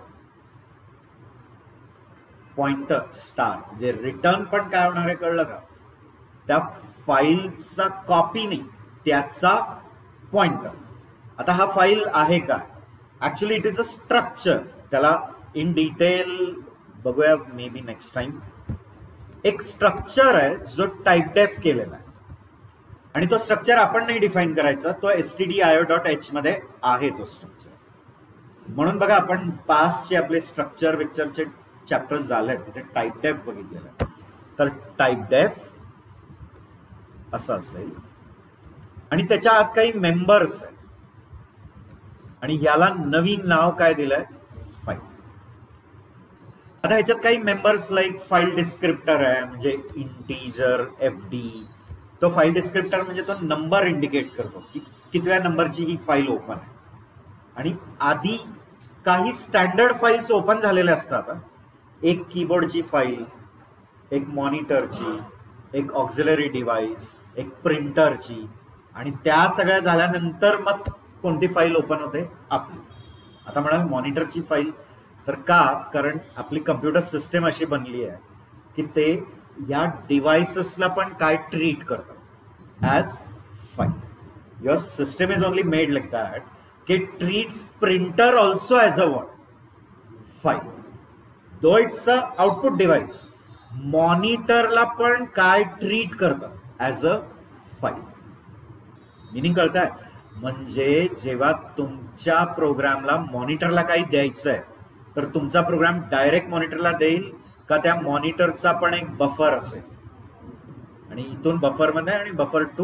Speaker 1: पॉइंटर स्टार म्हणजे रिटर्न पण काय होणार आहे कळलं का? त्या फाईलचा कॉपी नाही, त्याचा पॉइंटर. आता हा फाईल आहे काय? Actually it is a structure. त्याला इन डिटेल बघूया मे बी नेक्स्ट टाइम. एक स्ट्रक्चर आहे जो टाइप डेफ केलेला आहे आणि तो स्ट्रक्चर आपण नाही डिफाईन करायचा, तो stdio.h मध्ये आहे तो स्ट्रक्चर. म्हणून बघा आपण पास्टचे आपले स्ट्रक्चर पिक्चरचे चॅप्टर्स झाले आहेत तिथे टाइप डेफ बघितलेलं आहे. तर टाइप डेफ असं असेल आणि त्याच्या आत काही मेंबर्स आहेत आणि याला नवीन नाव काय दिलंय? फाईल. आता ह्याच्यात काही मेंबर्स लाईक फाईल डिस्क्रिप्टर आहे म्हणजे इंटीजर FD. तो फाईल डिस्क्रिप्टर म्हणजे तो नंबर इंडिकेट करतो की कितव्या नंबरची ही फाईल ओपन आहे. आणि आधी काही स्टँडर्ड फाईल्स ओपन झालेल्या असतात. एक कीबोर्डची फाईल, एक मॉनिटरची, एक ऑक्झिलरी डिव्हाइस, एक प्रिंटरची आणि त्या सगळ्या झाल्यानंतर मग कोणती फाईल ओपन होते? आपली. आता म्हणाल मॉनिटरची फाईल, तर का? कारण आपली कम्प्युटर सिस्टम अशी बनली आहे की ते या डिव्हाइसेसला पण काय ट्रीट करतात? As file. Your system is only made like that की treats printer also as a what? File. Though it's a output device, मॉनिटरला पण काय ट्रीट करतात? As a file. मिनिंग कळतंय? म्हणजे जेव्हा तुमच्या प्रोग्रामला मॉनिटरला काही द्यायचं आहे तर तुमचा प्रोग्राम डायरेक्ट मॉनिटरला देईल का त्या मॉनिटरचा पण एक बफर असेल आणि इथून बफर मध्ये आणि बफर टू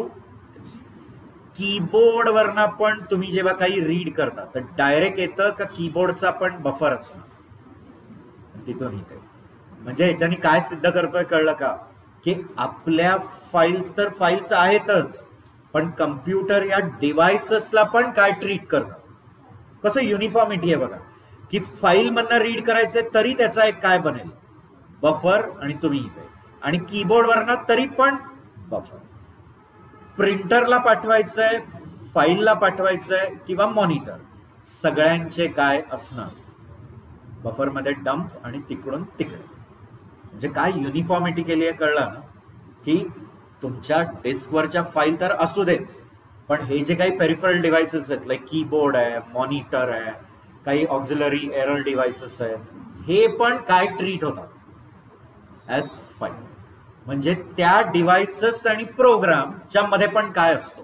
Speaker 1: कीबोर्डवरनं पण तुम्ही जेव्हा काही रीड करता तर डायरेक्ट येतं का कीबोर्डचा पण बफर असणार तिथून इथे. म्हणजे याच्याने काय सिद्ध करतोय कळलं का? की आपल्या फाईल्स तर फाईल्स आहेतच पण कम्प्युटर या डिव्हाइसेसला पण काय ट्रीट करतात? कसं युनिफॉर्मिटी आहे बघा की फाईल मधनं रीड करायचंय तरी त्याचा एक काय बनेल? बफर. आणि तुम्ही इथे आणि कीबोर्डवरनं तरी पण बफर. प्रिंटरला पाठवायचंय, फाईलला पाठवायचंय किंवा मॉनिटर, सगळ्यांचे काय असणार? बफरमध्ये डंप आणि तिकडून तिकडे. म्हणजे काय युनिफॉर्मिटी केली आहे कळलं ना? की तुमच्या डिस्कवरच्या फाईल तर असू देच पण हे जे काही पेरिफरल डिव्हाइसेस आहेत लाईक कीबोर्ड आहे, मॉनिटर आहे, काही ऑक्झिलरी एरर डिव्हाइसेस आहेत, हे पण काय ट्रीट होतात? As file. म्हणजे त्या डिव्हाइसेस आणि प्रोग्रामच्या मध्ये पण काय असतो?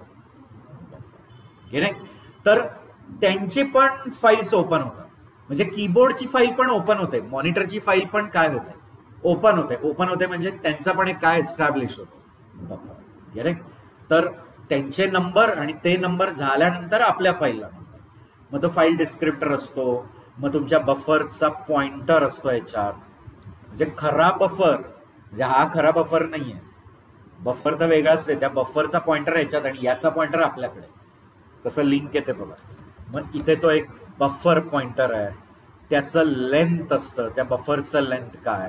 Speaker 1: तर त्यांची पण फाईल्स ओपन होतात. म्हणजे कीबोर्डची फाईल पण ओपन होते, मॉनिटरची फाईल पण काय होते? ओपन होते. ओपन होते म्हणजे त्यांचा पण एक काय एस्टॅब्लिश होतो? बफर. तर त्यांचे नंबर आणि ते नंबर झाल्यानंतर आपल्या फाईलला नंबर. मग तो फाईल डिस्क्रिप्टर असतो, मग तुमच्या बफरचा पॉइंटर असतो याच्यात. म्हणजे खरा बफर म्हणजे हा खरा बफर नाहीये, बफर तर वेगळाच आहे, त्या बफरचा पॉइंटर याच्यात आणि याचा पॉइंटर आपल्याकडे. कसं लिंक येते बघा. मग इथे तो एक बफर पॉइंटर आहे, त्याचं लेंथ असतं, त्या बफरचं लेंथ काय.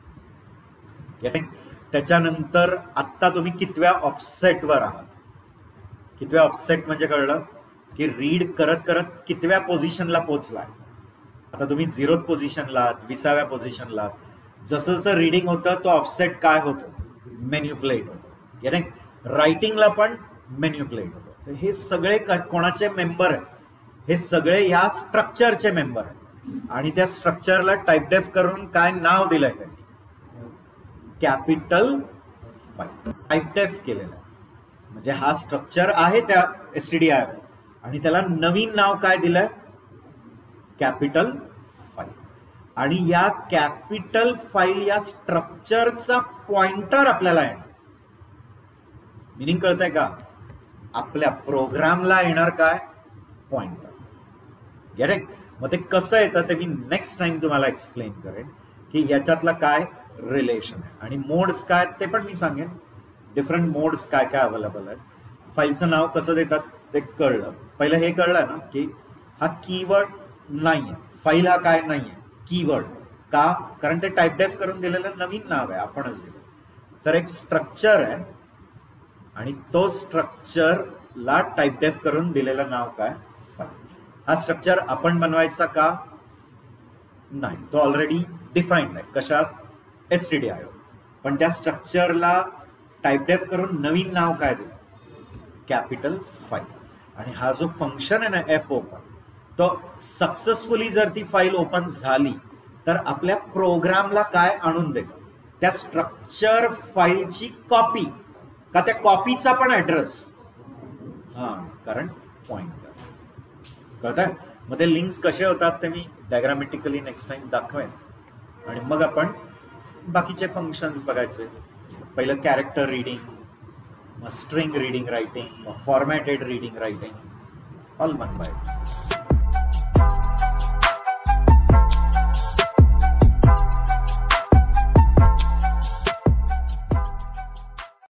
Speaker 1: त्याच्यानंतर आत्ता तुम्ही कितव्या ऑफसेटवर आहात. कितव्या ऑफसेट म्हणजे कळलं की रीड करत करत कितव्या पोझिशनला पोहोचलाय. आता तुम्ही 0th पोझिशनला आहात, 20व्या पोझिशनला आहात. जसं जसं रीडिंग होतं तो ऑफसेट काय होतो, मॅन्युप्युलेट होतो. रायटिंगला पण मॅन्युप्युलेट होतो. तर हे सगळे कोणाचे मेंबर आहेत, हे सगळे या स्ट्रक्चरचे मेंबर आहेत. आणि त्या स्ट्रक्चरला टाइपडेफ करून काय नाव दिलंय त्यांनी, कॅपिटल फाईल टाइपडेफ केलेलं आहे. म्हणजे हा स्ट्रक्चर आहे त्या STDIO आणि त्याला नवीन नाव काय दिलंय, कॅपिटल फाईल. आणि या कॅपिटल फाईल या स्ट्रक्चरचा पॉइंटर आपल्याला येणार. मिनिंग कळतंय का, आपल्या प्रोग्रामला येणार काय, पॉइंटर. Get it. मग ते कसं येतं ते मी नेक्स्ट टाइम तुम्हाला एक्सप्लेन करेन की याच्यातला काय रिलेशन आहे. आणि मोड्स काय ते पण मी सांगेन, डिफरंट मोड्स काय काय अवेलेबल आहेत. फाईलचं नाव कसं देतात ते कळलं. पहिलं हे कळलं ना की हा कीवर्ड नाही आहे, फाईल हा काय नाही आहे, कीवर्ड. का, कारण ते टाइपडेफ करून दिलेलं नवीन नाव आहे, आपणच दिलं. तर एक स्ट्रक्चर आहे आणि तो स्ट्रक्चरला टाइपडेफ करून दिलेलं नाव काय, फाईल. हा स्ट्रक्चर आपण बनवायचा का नाही, तो ऑलरेडी डिफाईन्ड आहे. कशात, STDIO. पण त्या स्ट्रक्चरला टाइपडेफ करून नवीन नाव काय दिलं, कॅपिटल फाईल. आणि हा जो फंक्शन आहे ना F ओपन, तो सक्सेसफुली जर ती फाईल ओपन झाली तर आपल्या प्रोग्रामला काय आणून देतं, त्या स्ट्रक्चर फाईलची कॉपी, का त्या कॉपीचा पण ऍड्रेस. हा, कारण पॉइंटर. कळतंय. मग ते लिंक्स कसे होतात ते मी डायग्रामॅटिकली नेक्स्ट टाइम दाखवेन. आणि मग आपण बाकीचे फंक्शन्स बघायचे. पहिलं कॅरेक्टर रीडिंग, मग स्ट्रिंग रीडिंग रायटिंग, मग formatted reading writing, all one bye.